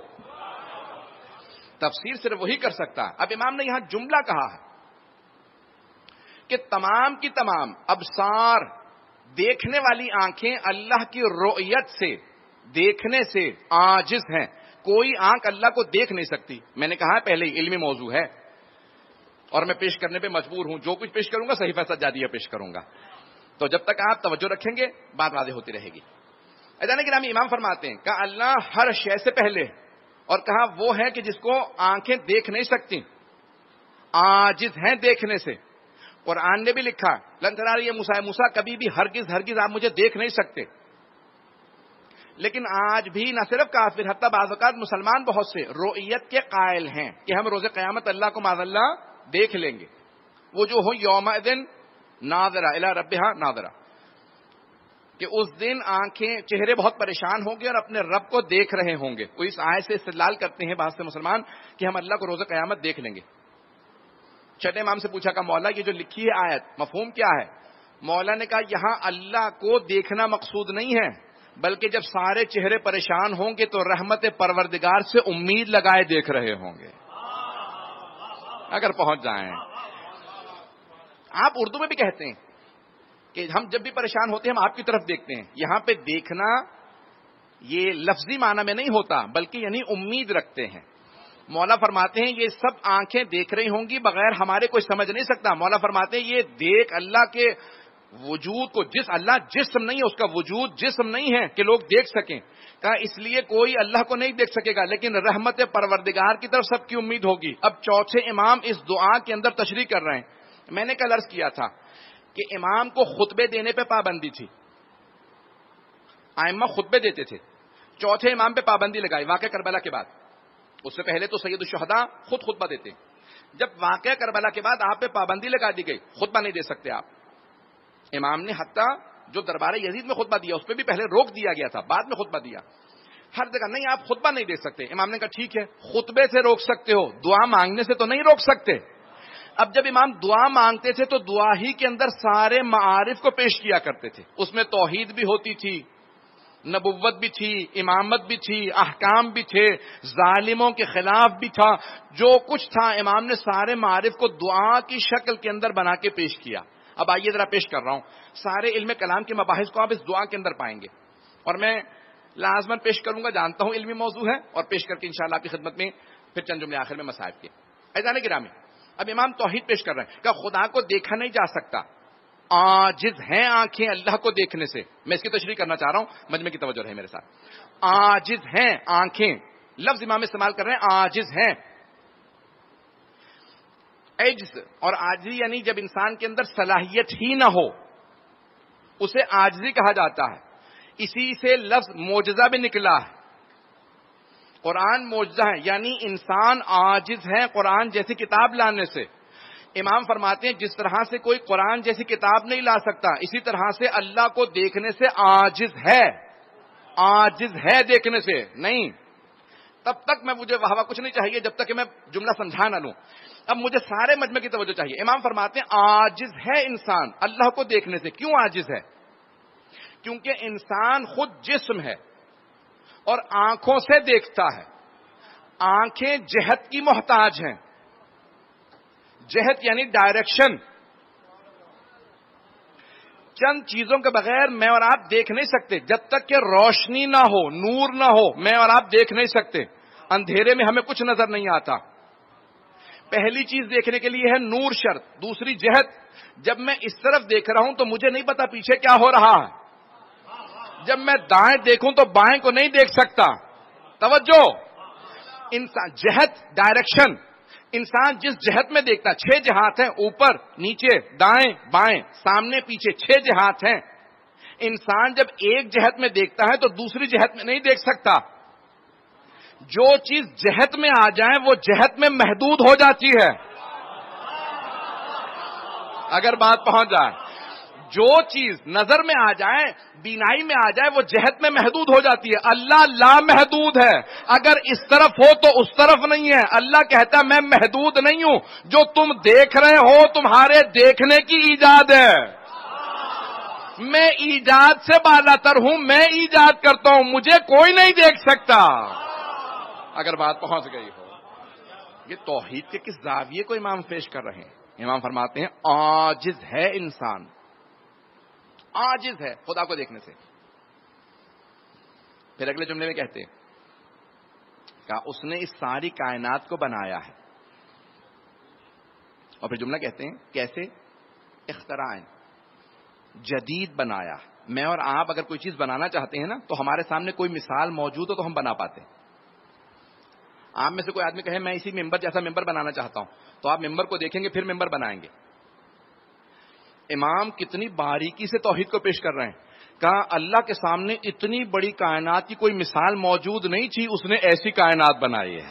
تفسیر صرف وہی کر سکتا ہے. اب امام نے یہاں جملہ کہا ہے کہ تمام کی تمام ابصار، دیکھنے والی آنکھیں اللہ کی رؤیت سے، دیکھنے سے عاجز ہیں. کوئی آنکھ اللہ کو دیکھ نہیں سکتی. میں نے کہا پہلے ہی علمی موضوع ہے اور میں پیش کرنے پہ مجبور ہوں. جو کچھ پیش کروں گا صحیفہ سجادیہ پیش کروں گا. تو جب تک آپ توجہ رکھیں گے بات واضح ہوتی رہے گی. اذان گرامی امام فرماتے ہیں کہ اللہ ہر شے سے پہلے، اور کہا وہ ہے کہ جس کو آنکھیں دیکھ نہیں سکتی، عاجز ہیں دیکھنے سے. قرآن نے بھی لکھا لن ترانی یا موسیٰ کبھی بھی ہرگز آپ مجھے دیکھ نہیں سکتے. لیکن آج بھی نہ صرف کافر، حتیٰ بعض اوقات مسلمان بہت سے رؤیت کے قائل ہیں کہ ہم روز قیامت اللہ کو معاذ اللہ دیکھ لیں گے. وہ جو ہو یومئذ ناظرہ الی ربہا ناظرہ، کہ اس دن آنکھیں، چہرے بہت پریشان ہوں گے اور اپنے رب کو دیکھ رہے ہوں گے. وہ اس آیت سے استدلال کرتے ہیں بعض سے مسلمان کہ ہم اللہ کو روز قیامت دیکھ لیں گے. چھٹے امام سے پوچھا کہ مولا یہ جو لکھی ہے آیت مفہوم کیا ہے؟ مولا نے کہا یہاں اللہ کو دیکھنا مقصود نہیں ہے، بلکہ جب سارے چہرے پریشان ہوں گے تو رحمت پروردگار سے امید لگائے دیکھ رہے ہوں گے اگر پہنچ جائیں. آپ اردو میں بھی کہتے ہیں کہ ہم جب بھی پریشان ہوتے ہیں ہم آپ کی طرف دیکھتے ہیں. یہاں پہ دیکھنا یہ لفظی معنی میں نہیں ہوتا بلکہ یعنی امید رکھتے ہیں. مولا فرماتے ہیں یہ سب آنکھیں دیکھ رہی ہوں گی بغیر ہمارے کوئی سمجھ نہیں سکتا. مولا فرماتے ہیں یہ دیکھ اللہ کے وجود کو، اللہ جسم نہیں ہے، اس کا وجود جسم نہیں ہے کہ لوگ دیکھ سکیں. کہا اس لیے کوئی اللہ کو نہیں دیکھ سکے گا، لیکن رحمت پروردگار کی طرف سب کی امید ہوگی. اب چوتھے امام اس دعا کے اندر تشریح کر رہے ہیں. میں نے کل عرض کیا تھا کہ امام کو خطبے دینے پہ پابندی تھی، ائمہ خطبے دیتے تھے. چوتھے امام پہ پابندی لگائی واقعہ کربلا کے بعد. اس سے پہلے تو سید الشہداء خود خطبہ دیتے. جب واقعہ کربلا کے بعد آپ پہ پابندی لگا دی گئی، خطبہ نہیں دے سکتے آپ. امام نے حتیٰ جو دربار یزید میں خطبہ دیا اس پہ بھی پہلے روک دیا گیا تھا، بعد میں خطبہ دیا. ہر جگہ نہیں آپ خطبہ نہیں دے سکتے. امام نے کہا ٹھیک ہے خطبے سے روک سکتے ہو، دعا مانگنے سے تو نہیں روک سکتے. اب جب امام دعا مانگتے تھے تو دعا ہی کے اندر سارے معارف کو پیش کیا کرتے تھے. اس میں توحید بھی ہوتی تھی، نبوت بھی تھی، امامت بھی تھی، احکام بھی تھے، ظالموں کے خلاف بھی تھا، جو کچھ تھا امام نے سارے معارف کو دعا کی شکل کے اندر بنا کے پیش کیا. اب آئیے ذرا پیش کر رہا ہوں سارے علم کلام کے مباحث کو آپ اس دعا کے اندر پائیں گے، اور میں لازماً پیش کروں گا، جانتا ہوں علمی موضوع ہے، اور پیش کر کے انشاءاللہ آپ کی خدمت میں پھر چند جملے آخر میں مصائب کے. عزیزان گرامی، اب امام توحید پیش کر رہے ہیں کہ خدا کو دیکھا نہیں جا سکتا، عاجز ہیں آنکھیں اللہ کو دیکھنے سے. میں اس کی تشریح کرنا چاہ رہا ہوں، مجمع کی توجہ رہے میرے ساتھ. عاجز ہیں آنکھیں، لفظ امام استعمال کر رہے ہیں عاجز ہیں. عجز اور عاجزی یعنی جب انسان کے اندر صلاحیت ہی نہ ہو اسے عاجزی کہا جاتا ہے. اسی سے لفظ معجزہ بھی نکلا ہے. قرآن معجزہ ہے، یعنی انسان عاجز ہے قرآن جیسی کتاب لانے سے. امام فرماتے ہیں جس طرح سے کوئی قرآن جیسی کتاب نہیں لا سکتا، اسی طرح سے اللہ کو دیکھنے سے عاجز ہے. عاجز ہے دیکھنے سے نہیں. تب تک مجھے واہ کچھ نہیں چاہیے جب تک کہ میں جملہ سمجھا نہ لوں. اب مجھے سارے مجمع کی توجہ چاہیے. امام فرماتے ہیں عاجز ہے انسان اللہ کو دیکھنے سے. کیوں عاجز ہے؟ کیونکہ انسان خود جسم ہے اور آنکھوں سے دیکھتا ہے. آنکھیں جہت کی محتاج ہیں. جہت یعنی ڈائریکشن. چند چیزوں کے بغیر میں اور آپ دیکھ نہیں سکتے. جب تک کہ روشنی نہ ہو، نور نہ ہو، میں اور آپ دیکھ نہیں سکتے. اندھیرے میں ہمیں کچھ نظر نہیں آتا. پہلی چیز دیکھنے کے لیے ہے نور شرط. دوسری جہت. جب میں اس طرف دیکھ رہا ہوں تو مجھے نہیں پتا پیچھے کیا ہو رہا ہے. جب میں دائیں دیکھوں تو بائیں کو نہیں دیکھ سکتا. توجہ. انسان جہت ڈائریکشن. انسان جس جہت میں دیکھتا، 6 جہات ہیں، اوپر نیچے دائیں بائیں سامنے پیچھے 6 جہات ہیں. انسان جب ایک جہت میں دیکھتا ہے تو دوسری جہت میں نہیں دیکھ سکتا. جو چیز جہت میں آ جائے وہ جہت میں محدود ہو جاتی ہے. اگر بات پہنچ جائے، جو چیز نظر میں آ جائے، بینائی میں آ جائے، وہ جہت میں محدود ہو جاتی ہے. اللہ لامحدود ہے. اگر اس طرف ہو تو اس طرف نہیں ہے. اللہ کہتا ہے میں محدود نہیں ہوں. جو تم دیکھ رہے ہو تمہارے دیکھنے کی ایجاد ہے. میں ایجاد سے بالا تر ہوں. میں ایجاد کرتا ہوں، مجھے کوئی نہیں دیکھ سکتا. اگر بات پہنچ گئی ہو. یہ توحید کے کس زاویے کو امام پیش کر رہے ہیں؟ امام فرماتے ہیں عاجز ہے انسان. عاجز ہے خدا کو دیکھنے سے. پھر اگلے جملے میں کہتے ہیں کہ اس نے اس ساری کائنات کو بنایا ہے. اور پھر جملہ کہتے ہیں کیسے؟ اختراع جدید بنایا. میں اور آپ اگر کوئی چیز بنانا چاہتے ہیں نا تو ہمارے سامنے کوئی مثال موجود ہو تو ہم بنا پاتے ہیں. آپ میں سے کوئی آدمی کہے میں اسی ممبر جیسا ممبر بنانا چاہتا ہوں تو آپ ممبر کو دیکھیں گے پھر ممبر بنائیں گے. امام کتنی باریکی سے توحید کو پیش کر رہے ہیں. کہا اللہ کے سامنے اتنی بڑی کائنات کی کوئی مثال موجود نہیں تھی، اس نے ایسی کائنات بنائی ہے.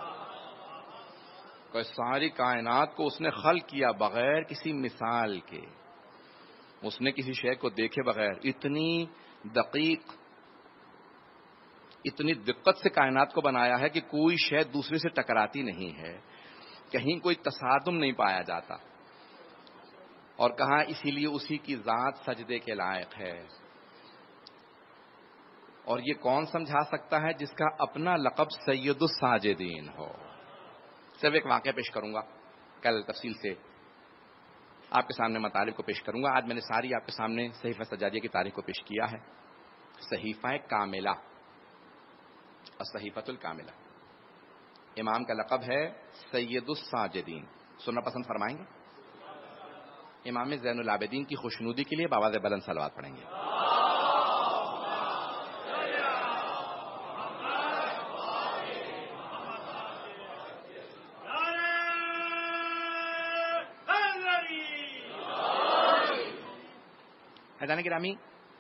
کوئی ساری کائنات کو اس نے خلق کیا بغیر کسی مثال کے. اس نے کسی شے کو دیکھے بغیر اتنی دقیق، اتنی دقت سے کائنات کو بنایا ہے کہ کوئی شے دوسرے سے ٹکراتی نہیں ہے، کہیں کوئی تصادم نہیں پایا جاتا. اور کہا اسی لیے اسی کی ذات سجدے کے لائق ہے. اور یہ کون سمجھا سکتا ہے؟ جس کا اپنا لقب سید الساجدین ہو. صرف ایک واقعہ پیش کروں گا، کل تفصیل سے آپ کے سامنے مطالب کو پیش کروں گا. آج میں نے ساری آپ کے سامنے صحیفہ سجادیہ کی تاریخ کو پیش کیا ہے. صحیفہ کاملہ، الصحیفۃ الکاملہ. امام کا لقب ہے سید الساجدین. سننا پسند فرمائیں گے؟ امام زین العابدین کی خوشنودی کے لیے بآواز بلند صلوات پڑھیں گے. حضرات گرامی،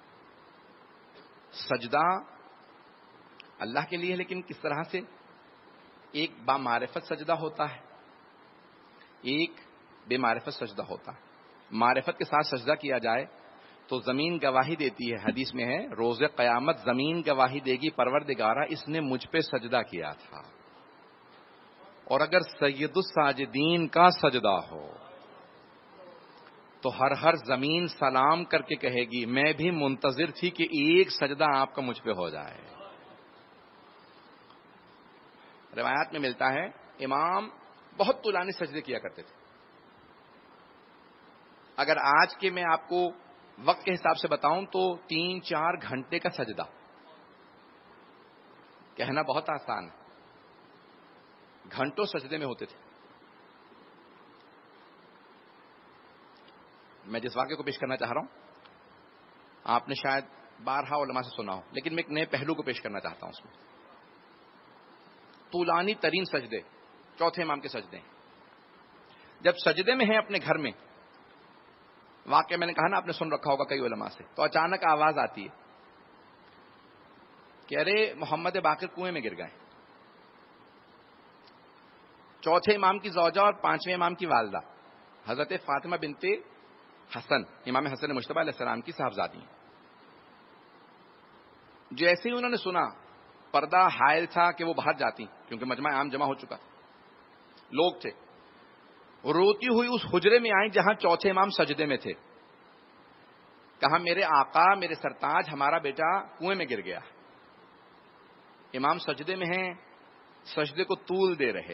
سجدہ اللہ کے لیے، لیکن کس طرح سے؟ ایک با معرفت سجدہ ہوتا ہے، ایک بے معرفت سجدہ ہوتا ہے. معرفت کے ساتھ سجدہ کیا جائے تو زمین گواہی دیتی ہے. حدیث میں ہے روز قیامت زمین گواہی دے گی پروردگارا اس نے مجھ پہ سجدہ کیا تھا. اور اگر سید الساجدین کا سجدہ ہو تو ہر زمین سلام کر کے کہے گی میں بھی منتظر تھی کہ ایک سجدہ آپ کا مجھ پہ ہو جائے. روایات میں ملتا ہے امام بہت طولانی سجدے کیا کرتے تھے. اگر آج کے میں آپ کو وقت کے حساب سے بتاؤں تو 3-4 گھنٹے کا سجدہ. کہنا بہت آسان ہے, گھنٹوں سجدے میں ہوتے تھے. میں جس واقعے کو پیش کرنا چاہ رہا ہوں آپ نے شاید بارہا علماء سے سنا ہو, لیکن میں ایک نئے پہلو کو پیش کرنا چاہتا ہوں. اس میں طولانی ترین سجدے چوتھے امام کے سجدے ہیں. جب سجدے میں ہیں اپنے گھر میں, واقعہ میں نے کہا نا آپ نے سن رکھا ہوگا کئی علماء سے, تو اچانک آواز آتی ہے کہ ارے محمد باقر کنویں میں گر گئے. چوتھے امام کی زوجہ اور 5ویں امام کی والدہ حضرت فاطمہ بنت حسن امام حسن مجتبی علیہ السلام کی صاحبزادی ہیں. جیسے ہی انہوں نے سنا, پردہ حائل تھا کہ وہ باہر جاتی کیونکہ مجمع عام جمع ہو چکا, لوگ تھے, روتی ہوئی اس حجرے میں آئیں جہاں چوتھے امام سجدے میں تھے. کہا میرے آقا میرے سرتاج ہمارا بیٹا کنویں میں گر گیا. امام سجدے میں ہیں, سجدے کو طول دے رہے.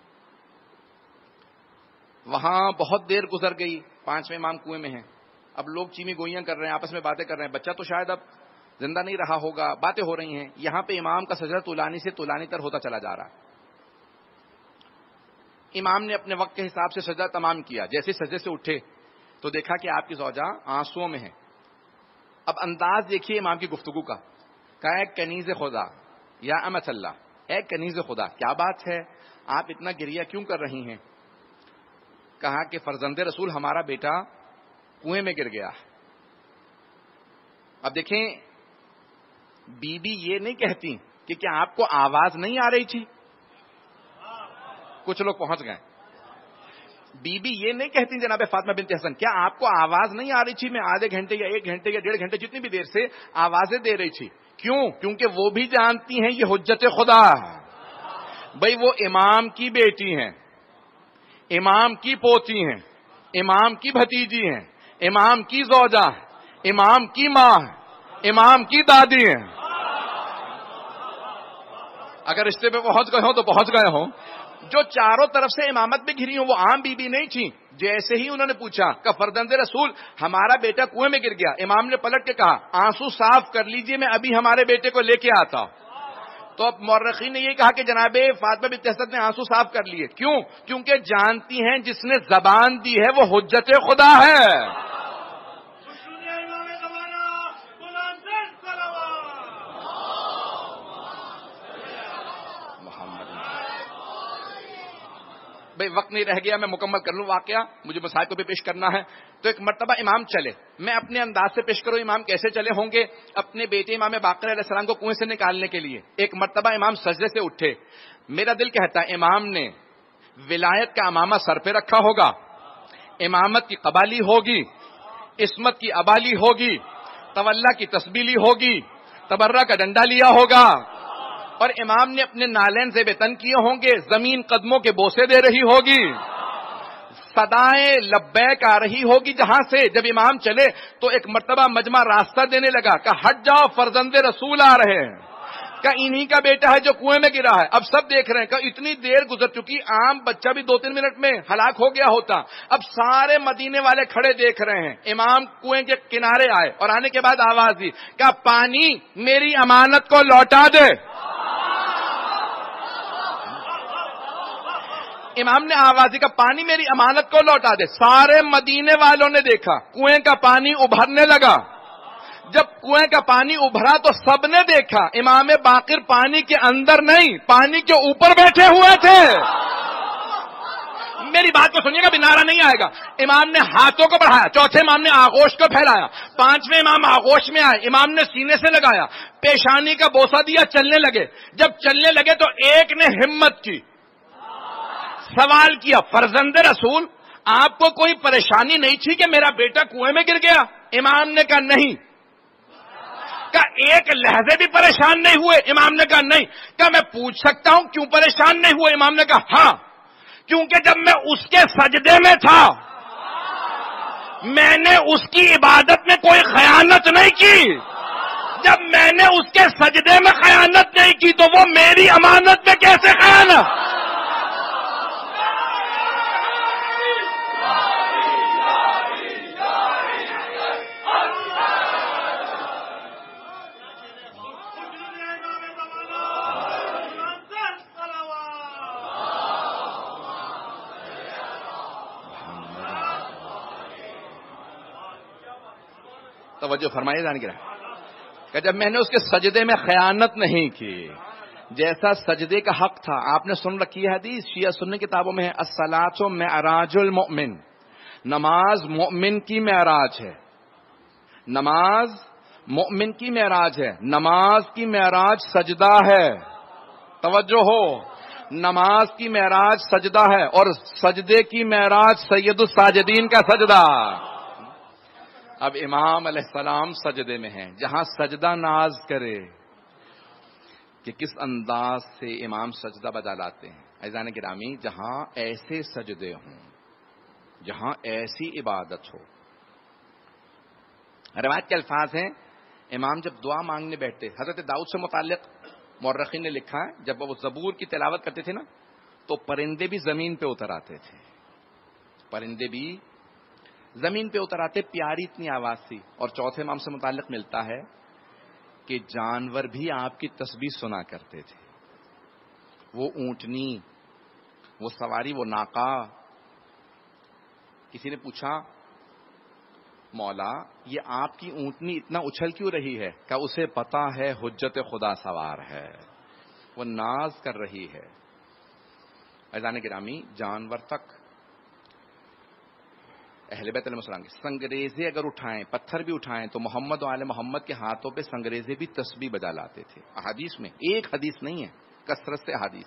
وہاں بہت دیر گزر گئی, 5ویں امام کنویں میں ہیں. اب لوگ چیمی گوئیاں کر رہے ہیں, آپس میں باتیں کر رہے ہیں. بچہ تو شاید اب زندہ نہیں رہا ہوگا, باتیں ہو رہی ہیں. یہاں پہ امام کا سجدہ طولانی سے طولانی تر ہوتا چلا جا رہا ہے. امام نے اپنے وقت کے حساب سے سجدہ تمام کیا. جیسے سجدے سے اٹھے تو دیکھا کہ آپ کی زوجہ آنسوؤں میں ہے. اب انداز دیکھیے امام کی گفتگو کا. کہا اے کنیز خدا یا امت اللہ, اے کنیز خدا کیا بات ہے, آپ اتنا گریہ کیوں کر رہی ہیں؟ کہا کہ فرزند رسول ہمارا بیٹا کنویں میں گر گیا. اب دیکھیں بی بی یہ نہیں کہتی کہ کیا آپ کو آواز نہیں آ رہی تھی. کچھ لوگ پہنچ گئے. بی بی یہ نہیں کہتی جناب فاطمہ بنت حسن کیا آپ کو آواز نہیں آ رہی تھی, میں آدھے گھنٹے یا 1 گھنٹے یا 1.5 گھنٹے جتنی بھی دیر سے آوازیں دے رہی تھی. کیوں؟ کیونکہ وہ بھی جانتی ہیں یہ حجت خدا ہے. بھائی وہ امام کی بیٹی ہیں, امام کی پوتی ہیں, امام کی بھتیجی ہیں, امام کی زوجہ, امام کی ماں, امام کی دادی ہیں. اگر رشتے پہ پہنچ گئے ہوں تو پہنچ گئے ہوں. جو چاروں طرف سے امامت میں گھری ہوں وہ عام بی بی نہیں تھی. جیسے ہی انہوں نے پوچھا کہ فرزند رسول ہمارا بیٹا کنویں میں گر گیا, امام نے پلٹ کے کہا آنسو صاف کر لیجئے, میں ابھی ہمارے بیٹے کو لے کے آتا. تو اب مورخین نے یہ کہا کہ جناب فاطمہ بنت حسن نے آنسو صاف کر لیے. کیوں؟ کیونکہ جانتی ہیں جس نے زبان دی ہے وہ حجت خدا ہے. بھائی وقت نہیں رہ گیا, میں مکمل کر لوں واقعہ, مجھے مسائل کو بھی پیش کرنا ہے. تو ایک مرتبہ امام چلے, میں اپنے انداز سے پیش کروں امام کیسے چلے ہوں گے اپنے بیٹے امام باقر علیہ السلام کو کنویں سے نکالنے کے لیے. ایک مرتبہ امام سجدے سے اٹھے, میرا دل کہتا ہے امام نے ولایت کا امامہ سر پہ رکھا ہوگا, امامت کی قبالی ہوگی, عصمت کی ابالی ہوگی, تولا کی تسبیلی ہوگی, تبرہ کا ڈنڈا لیا ہوگا, اور امام نے اپنے نالین زیب تن کیے ہوں گے, زمین قدموں کے بوسے دے رہی ہوگی, صدائیں لبیک آ رہی ہوگی جہاں سے. جب امام چلے تو ایک مرتبہ مجمع راستہ دینے لگا کہ ہٹ جاؤ فرزند رسول آ رہے ہیں, کہ انہی کا بیٹا ہے جو کنویں میں گرا ہے. اب سب دیکھ رہے ہیں کہ اتنی دیر گزر چکی, عام بچہ بھی 2-3 منٹ میں ہلاک ہو گیا ہوتا. اب سارے مدینے والے کھڑے دیکھ رہے ہیں. امام کنویں کے کنارے آئے اور آنے کے بعد آواز دی کہ پانی میری امانت کو لوٹا دے. امام نے آواز دی کہ پانی میری امانت کو لوٹا دے. سارے مدینے والوں نے دیکھا کنویں کا پانی ابھرنے لگا. جب کنویں کا پانی ابھرا تو سب نے دیکھا امام باقر پانی کے اندر نہیں, پانی کے اوپر بیٹھے ہوئے تھے. میری بات کو سنیے گا, بنارا نہیں آئے گا. امام نے ہاتھوں کو بڑھایا, چوتھے امام نے آغوش کو پھیلایا, 5ویں امام آغوش میں آئے, امام نے سینے سے لگایا, پیشانی کا بوسہ دیا, چلنے لگے. جب چلنے لگے تو ایک نے ہمت کی, سوال کیا فرزند رسول آپ کو کوئی پریشانی نہیں تھی کہ میرا بیٹا کنویں میں گر گیا؟ امام نے کہا نہیں. کہا ایک لہجے بھی پریشان نہیں ہوئے؟ امام نے کہا نہیں. کہا میں پوچھ سکتا ہوں کیوں پریشان نہیں ہوئے؟ امام نے کہا ہاں, کیونکہ جب میں اس کے سجدے میں تھا میں نے اس کی عبادت میں کوئی خیانت نہیں کی. جب میں نے اس کے سجدے میں خیانت نہیں کی تو وہ میری امانت میں کیسے خیانت؟ توجہ فرمائیے جان گرا کہ جب میں نے اس کے سجدے میں خیانت نہیں کی، جیسا سجدے کا حق تھا. آپ نے سن رکھی ہے حدیث، شیعہ سنی کتابوں میں ہے، الصلاۃ معراج المؤمن، نماز مومن کی معراج ہے. نماز مومن کی معراج ہے. نماز کی معراج سجدہ ہے. توجہ ہو، نماز کی معراج سجدہ ہے، اور سجدے کی معراج سید الساجدین کا سجدہ. اب امام علیہ السلام سجدے میں ہیں، جہاں سجدہ ناز کرے کہ کس انداز سے امام سجدہ بجا لاتے ہیں. عزیزان گرامی، جہاں ایسے سجدے ہوں، جہاں ایسی عبادت ہو. روایت کے الفاظ ہیں، امام جب دعا مانگنے بیٹھتے، حضرت داؤد سے متعلق مورخین نے لکھا ہے، جب وہ زبور کی تلاوت کرتے تھے نا تو پرندے بھی زمین پہ اتر آتے تھے. پرندے بھی زمین پہ اتر آتے، پیاری اتنی آواز تھی. اور چوتھے امام سے متعلق ملتا ہے کہ جانور بھی آپ کی تسبیح سنا کرتے تھے. وہ اونٹنی، وہ سواری، وہ ناقہ. کسی نے پوچھا، مولا یہ آپ کی اونٹنی اتنا اچھل کیوں رہی ہے؟ کہ اسے پتا ہے حجت خدا سوار ہے، وہ ناز کر رہی ہے. عزیزان گرامی، جانور تک، اہل بیت علیہ السلام کے سنگریزے اگر اٹھائیں، پتھر بھی اٹھائیں تو محمد و آل محمد کے ہاتھوں پہ سنگریزے بھی تسبیح بجا لاتے تھے. احادیث میں، ایک حدیث نہیں ہے، کثرت سے احادیث.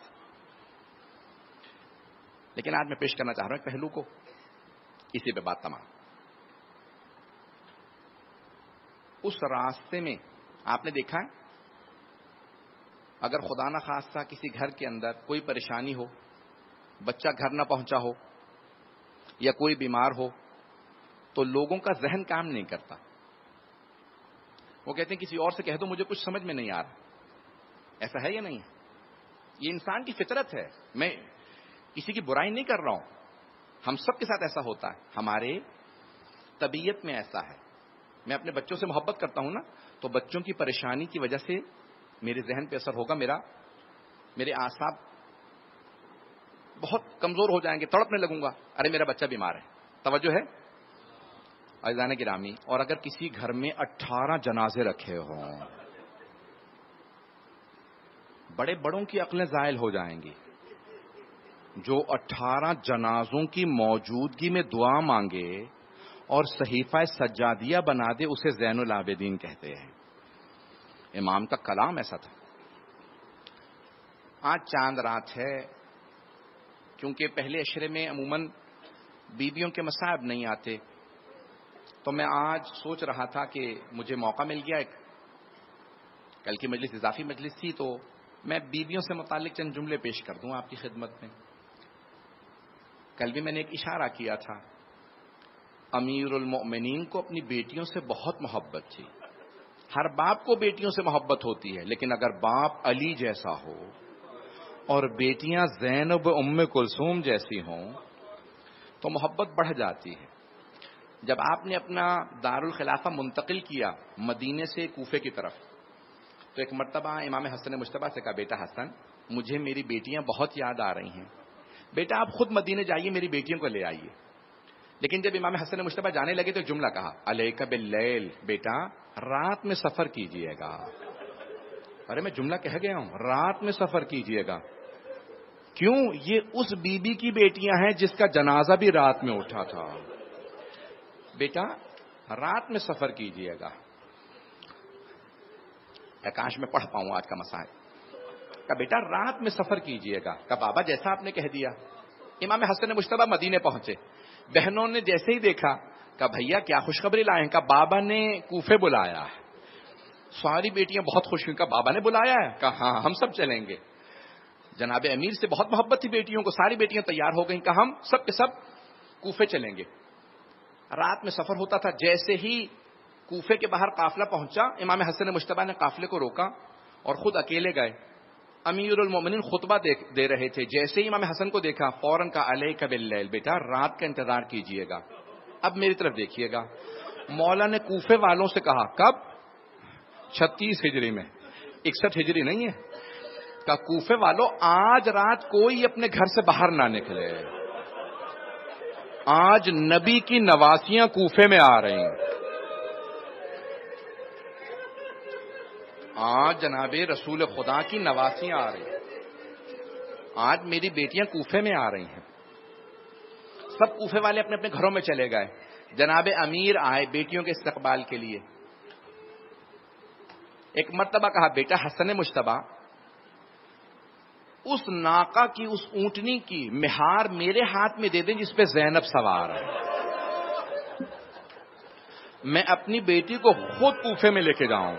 لیکن آج میں پیش کرنا چاہ رہا ہوں ایک پہلو کو، اسی پہ بات تمام. اس راستے میں آپ نے دیکھا ہے، اگر خدا نہ خواستہ کسی گھر کے اندر کوئی پریشانی ہو، بچہ گھر نہ پہنچا ہو یا کوئی بیمار ہو، تو لوگوں کا ذہن کام نہیں کرتا. وہ کہتے ہیں کسی اور سے کہہ دو، مجھے کچھ سمجھ میں نہیں آ رہا. ایسا ہے یا نہیں ہے؟ یہ انسان کی فطرت ہے. میں کسی کی برائی نہیں کر رہا ہوں، ہم سب کے ساتھ ایسا ہوتا ہے، ہمارے طبیعت میں ایسا ہے. میں اپنے بچوں سے محبت کرتا ہوں نا، تو بچوں کی پریشانی کی وجہ سے میرے ذہن پہ اثر ہوگا، میرے اعصاب بہت کمزور ہو جائیں گے، تڑپنے لگوں گا، ارے میرا بچہ بیمار ہے. توجہ ہے عزیزان گرامی؟ اور اگر کسی گھر میں 18 جنازے رکھے ہوں، بڑے بڑوں کی عقلیں زائل ہو جائیں گی. جو 18 جنازوں کی موجودگی میں دعا مانگے اور صحیفہ سجادیہ بنا دے، اسے زین العابدین کہتے ہیں. امام کا کلام ایسا تھا. آج چاند رات ہے، کیونکہ پہلے عشرے میں عموماً بیویوں کے مصائب نہیں آتے، تو میں آج سوچ رہا تھا کہ مجھے موقع مل گیا، ایک کل کی مجلس اضافی مجلس تھی، تو میں بیویوں سے متعلق چند جملے پیش کر دوں آپ کی خدمت میں. کل بھی میں نے ایک اشارہ کیا تھا، امیر المؤمنین کو اپنی بیٹیوں سے بہت محبت تھی. ہر باپ کو بیٹیوں سے محبت ہوتی ہے، لیکن اگر باپ علی جیسا ہو اور بیٹیاں زینب ام کلثوم جیسی ہوں تو محبت بڑھ جاتی ہے. جب آپ نے اپنا دارالخلافہ منتقل کیا مدینے سے کوفے کی طرف، تو ایک مرتبہ امام حسن مجتبیٰ سے کہا، بیٹا حسن، مجھے میری بیٹیاں بہت یاد آ رہی ہیں، بیٹا آپ خود مدینے جائیے، میری بیٹیوں کو لے آئیے. لیکن جب امام حسن مجتبیٰ جانے لگے تو ایک جملہ کہا، علیک باللیل، بیٹا رات میں سفر کیجئے گا. ارے میں جملہ کہہ گیا ہوں، رات میں سفر کیجئے گا. کیوں؟ یہ اس بی بی کی بیٹیاں ہیں جس کا جنازہ بھی رات میں اٹھا تھا. بیٹا رات میں سفر کیجئے گا. کاش میں پڑھ پاؤں آج کا مسائل. کہا بیٹا رات میں سفر کیجئے گا. کہا بابا جیسا آپ نے کہہ دیا. امام حسن مجتبیٰ مدینے پہنچے، بہنوں نے جیسے ہی دیکھا، کہا بھیا کیا خوشخبری لائے ہیں؟ کہا بابا نے کوفے بلایا ہے. ساری بیٹیاں بہت خوش ہوئی. کہا بابا نے بلایا ہے؟ کہا ہاں ہم سب چلیں گے. جناب امیر سے بہت محبت تھی بیٹیوں کو، ساری بیٹیاں تیار ہو گئیں. کہا ہم سب کے سب کوفے چلیں گے. رات میں سفر ہوتا تھا، جیسے ہی کوفے کے باہر قافلہ پہنچا، امام حسن مجتبی نے قافلے کو روکا اور خود اکیلے گئے. امیر المومنین خطبہ دے رہے تھے. جیسے ہی امام حسن کو دیکھا فوراً کہا علیک باللیل، بیٹا رات کا انتظار کیجئے گا، اب میری طرف دیکھیے گا. مولا نے کوفے والوں سے کہا کب؟ 36 ہجری میں، 61 ہجری نہیں ہے. کہا کوفے والوں آج رات کوئی اپنے گھر سے باہر نہ نکلے، آج نبی کی نواسیاں کوفے میں آ رہی ہیں، آج جناب رسول خدا کی نواسیاں آ رہی ہیں، آج میری بیٹیاں کوفے میں آ رہی ہیں. سب کوفے والے اپنے اپنے گھروں میں چلے گئے. جناب امیر آئے بیٹیوں کے استقبال کے لیے. ایک مرتبہ کہا بیٹا حسن مجتبی، اس ناقہ کی، اس اونٹنی کی مہار میرے ہاتھ میں دے دیں جس پہ زینب سوار ہے، میں اپنی بیٹی کو خود کوفے میں لے کے جاؤں.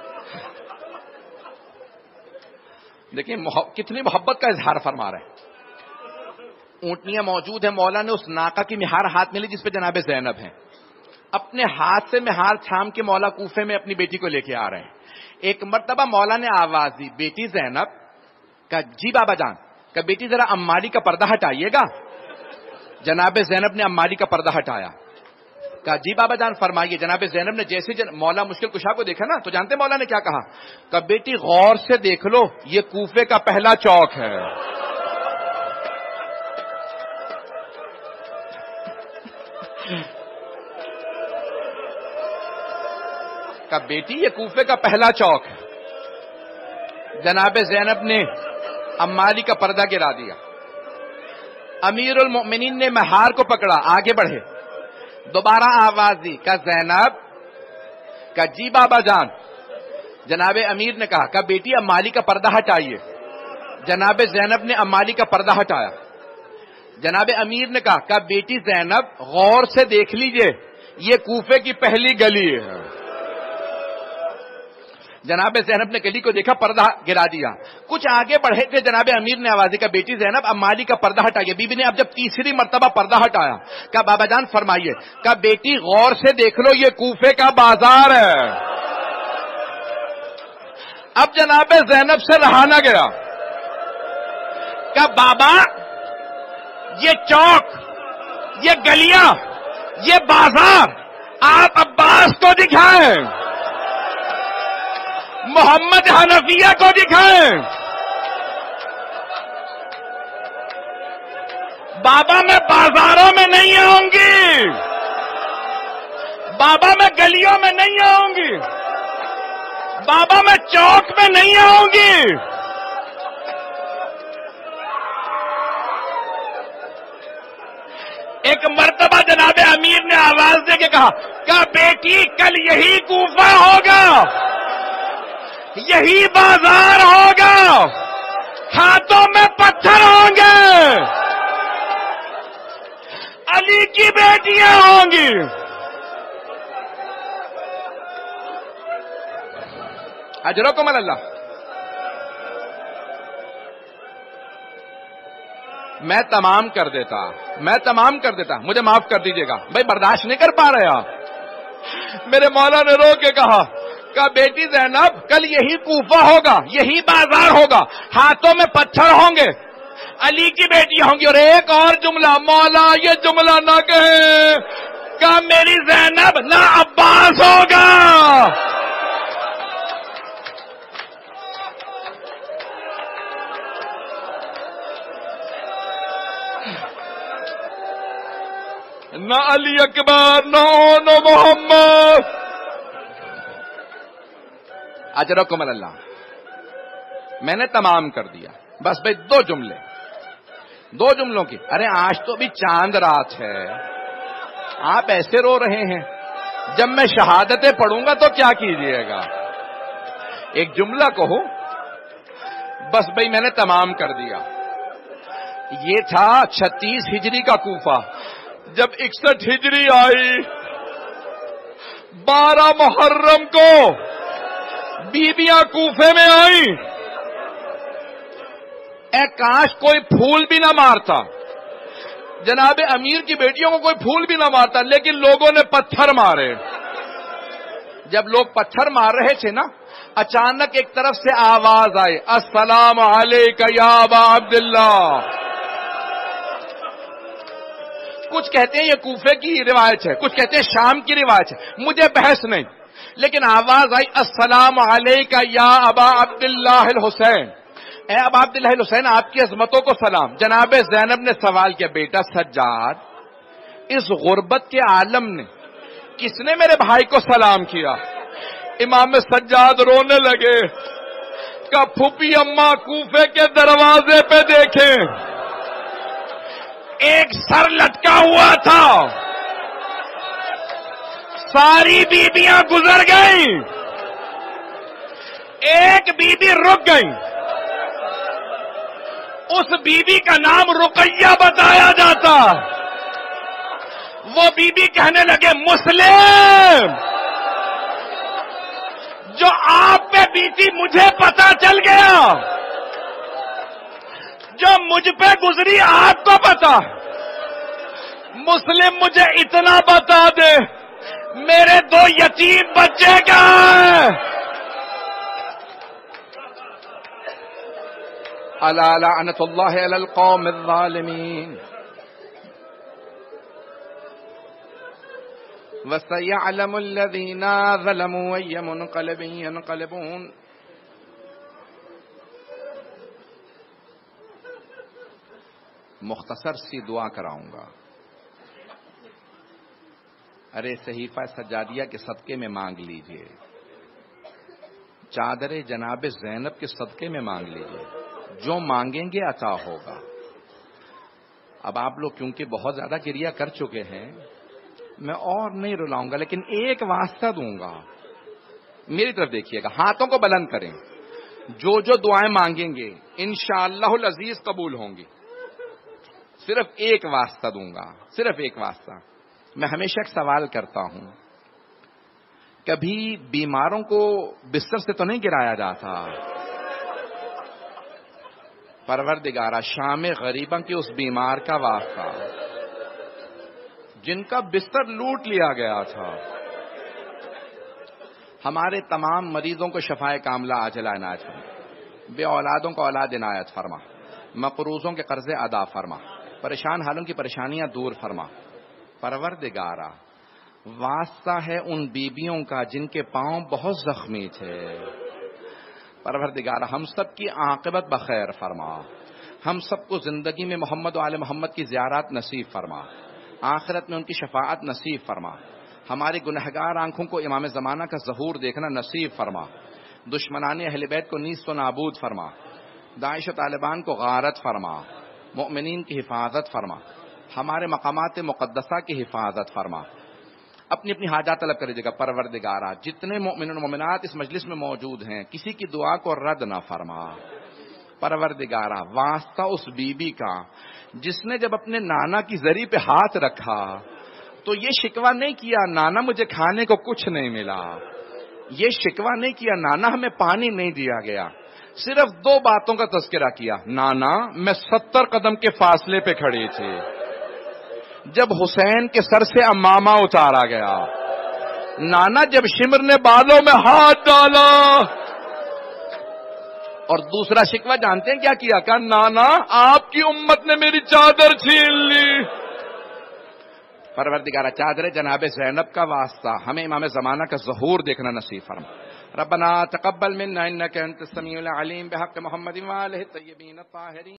دیکھیں کتنی محبت کا اظہار فرما رہے ہیں. اونٹنیاں موجود ہیں، مولا نے اس ناقہ کی مہار ہاتھ میں لی جس پہ جناب زینب ہیں. اپنے ہاتھ سے مہار تھام کے مولا کوفے میں اپنی بیٹی کو لے کے آ رہے ہیں. ایک مرتبہ مولا نے آواز دی بیٹی زینب. کہا جی بابا جان. کہا بیٹی ذرا اماری کا پردہ ہٹائیے گا. جناب زینب نے اماری کا پردہ ہٹایا. کہا جی بابا جان فرمائیے. جناب زینب نے جیسے مولا مشکل کشا کو دیکھا نا تو جانتے مولا نے کیا کہا؟ کہا بیٹی غور سے دیکھ لو، یہ کوفے کا پہلا چوک ہے. کہا بیٹی یہ کوفے کا پہلا چوک ہے. جناب زینب نے اماری کا پردہ گرا دیا. امیر المؤمنین نے مہار کو پکڑا، آگے بڑھے. دوبارہ آواز دی. کہا زینب. کہا جی بابا جان. جناب امیر نے کہا بیٹی اماری کا پردہ ہٹائیے. جناب زینب نے اماری کا پردہ ہٹایا. جناب امیر نے کہا بیٹی زینب غور سے دیکھ لیجئے، یہ کوفے کی پہلی گلی ہے. جناب زینب نے گلی کو دیکھا، پردہ گرا دیا. کچھ آگے بڑھے تھے، جناب امیر نے آواز دی. کہا بیٹی زینب اماری کا پردہ ہٹائیے. بی بی نے اب جب تیسری مرتبہ پردہ ہٹایا، کہا بابا جان فرمائیے. کہا بیٹی غور سے دیکھ لو، یہ کوفے کا بازار ہے. اب جناب زینب سے رہا نہ گیا. کہا بابا یہ چوک، یہ گلیاں، یہ بازار آپ عباس کو دکھائیں، محمد حنفیہ کو دکھائیں. بابا میں بازاروں میں نہیں آؤں گی، بابا میں گلیوں میں نہیں آؤں گی، بابا میں چوک میں نہیں آؤں گی. ایک مرتبہ جناب امیر نے آواز دے کے کہا بیٹی کل یہی کوفہ ہوگا، یہی بازار ہوگا، ہاتھوں میں پتھر ہوں گے، علی کی بیٹیاں ہوں گی. اجرکم اللہ. میں تمام کر دیتا، مجھے معاف کر دیجیے گا بھائی، برداشت نہیں کر پا رہے آپ. میرے مولا نے رو کے کہا بیٹی زینب کل یہی کوفہ ہوگا، یہی بازار ہوگا، ہاتھوں میں پتھر ہوں گے، علی کی بیٹی ہوں گی. اور ایک اور جملہ، مولا یہ جملہ نہ کہے کہ میری زینب نہ عباس ہوگا. نہ علی اکبر، نہ محمد. اجرکم اللہ. میں نے تمام کر دیا. بس بھائی دو جملوں کی. ارے آج تو بھی چاند رات ہے، آپ ایسے رو رہے ہیں. جب میں شہادتیں پڑھوں گا تو کیا کیجیے گا؟ ایک جملہ کہو. بس بھائی میں نے تمام کر دیا. یہ تھا 36 ہجری کا کوفہ. جب 61 ہجری آئی، 12 محرم کو بیبیاں کوفے میں آئیں. اے کاش کوئی پھول بھی نہ مارتا، جناب امیر کی بیٹیوں کو کوئی پھول بھی نہ مارتا، لیکن لوگوں نے پتھر مارے. جب لوگ پتھر مار رہے تھے نا، اچانک ایک طرف سے آواز آئی، السلام علیک یا ابا عبداللہ. کچھ کہتے ہیں یہ کوفے کی روایت ہے، کچھ کہتے ہیں شام کی روایت ہے، مجھے بحث نہیں، لیکن آواز آئی السلام علیک یا ابا عبداللہ الحسین. اے ابا عبداللہ الحسین، آپ کی عظمتوں کو سلام. جناب زینب نے سوال کیا، بیٹا سجاد، اس غربت کے عالم نے کس نے میرے بھائی کو سلام کیا؟ امام سجاد رونے لگے. کہ پھوپھی اماں کوفے کے دروازے پہ دیکھیں، ایک سر لٹکا ہوا تھا، ساری بیویاں گزر گئیں، ایک بیوی رک گئی. اس بیوی کا نام رقیہ بتایا جاتا. وہ بیوی کہنے لگے، مسلم، جو آپ پہ بیتی مجھے پتا چل گیا، جو مجھ پہ گزری آپ کو پتا. مسلم مجھے اتنا بتا دے، میرے 2 یتیم بچے کہاں ہیں؟ الا لعنت اللہ علی القوم الظالمین وسيعلم الذين ظلموا أي منقلب ينقلبون. مختصر سی دعا کراؤں گا. ارے صحیفہ سجادیہ کے صدقے میں مانگ لیجئے، چادر جناب زینب کے صدقے میں مانگ لیجئے، جو مانگیں گے عطا ہوگا. اب آپ لوگ کیونکہ بہت زیادہ گریہ کر چکے ہیں، میں اور نہیں رلاؤں گا، لیکن ایک واسطہ دوں گا. میری طرف دیکھیے گا، ہاتھوں کو بلند کریں. جو جو دعائیں مانگیں گے انشاءاللہ العزیز قبول ہوں گی. صرف ایک واسطہ دوں گا، صرف ایک واسطہ. میں ہمیشہ ایک سوال کرتا ہوں، کبھی بیماروں کو بستر سے تو نہیں گرایا جاتا؟ پروردگارا شام غریباں کے اس بیمار کا واسطہ جن کا بستر لوٹ لیا گیا تھا، ہمارے تمام مریضوں کو شفائے کاملہ عاجلہ عنایت فرما، بے اولادوں کو اولاد عنایت فرما، مقروضوں کے قرضے ادا فرما، پریشان حالوں کی پریشانیاں دور فرما. پروردگارا واسطہ ہے ان بیبیوں کا جن کے پاؤں بہت زخمی تھے. پروردگارا ہم سب کی عاقبت بخیر فرما، ہم سب کو زندگی میں محمد و آل محمد کی زیارات نصیب فرما، آخرت میں ان کی شفاعت نصیب فرما. ہماری گنہگار آنکھوں کو امام زمانہ کا ظہور دیکھنا نصیب فرما. دشمنان اہل بیت کو نیست و نابود فرما. داعش و طالبان کو غارت فرما. مؤمنین کی حفاظت فرما. ہمارے مقامات مقدسہ کی حفاظت فرما. اپنی اپنی حاجات طلب کر لیجیے گا. پروردگارا جتنے مؤمنون و مؤمنات اس مجلس میں موجود ہیں، کسی کی دعا کو رد نہ فرما. پروردگارا واسطہ اس بی بی کا جس نے جب اپنے نانا کی زری پہ ہاتھ رکھا تو یہ شکوہ نہیں کیا نانا مجھے کھانے کو کچھ نہیں ملا، یہ شکوہ نہیں کیا نانا ہمیں پانی نہیں دیا گیا. صرف 2 باتوں کا تذکرہ کیا، نانا میں 70 قدم کے فاصلے پہ کھڑی تھی جب حسین کے سر سے امامہ اتارا گیا، نانا جب شمر نے بالوں میں ہاتھ ڈالا. اور دوسرا شکوہ جانتے ہیں کیا کیا؟ کہ نانا آپ کی امت نے میری چادر چھین لی. پروردگارہ چادر جناب زینب کا واسطہ ہمیں امام زمانہ کا ظہور دیکھنا نصیب فرما. ربنا تقبل منا انك انت السميع العليم بحق محمد وآله الطيبين الطاهرين.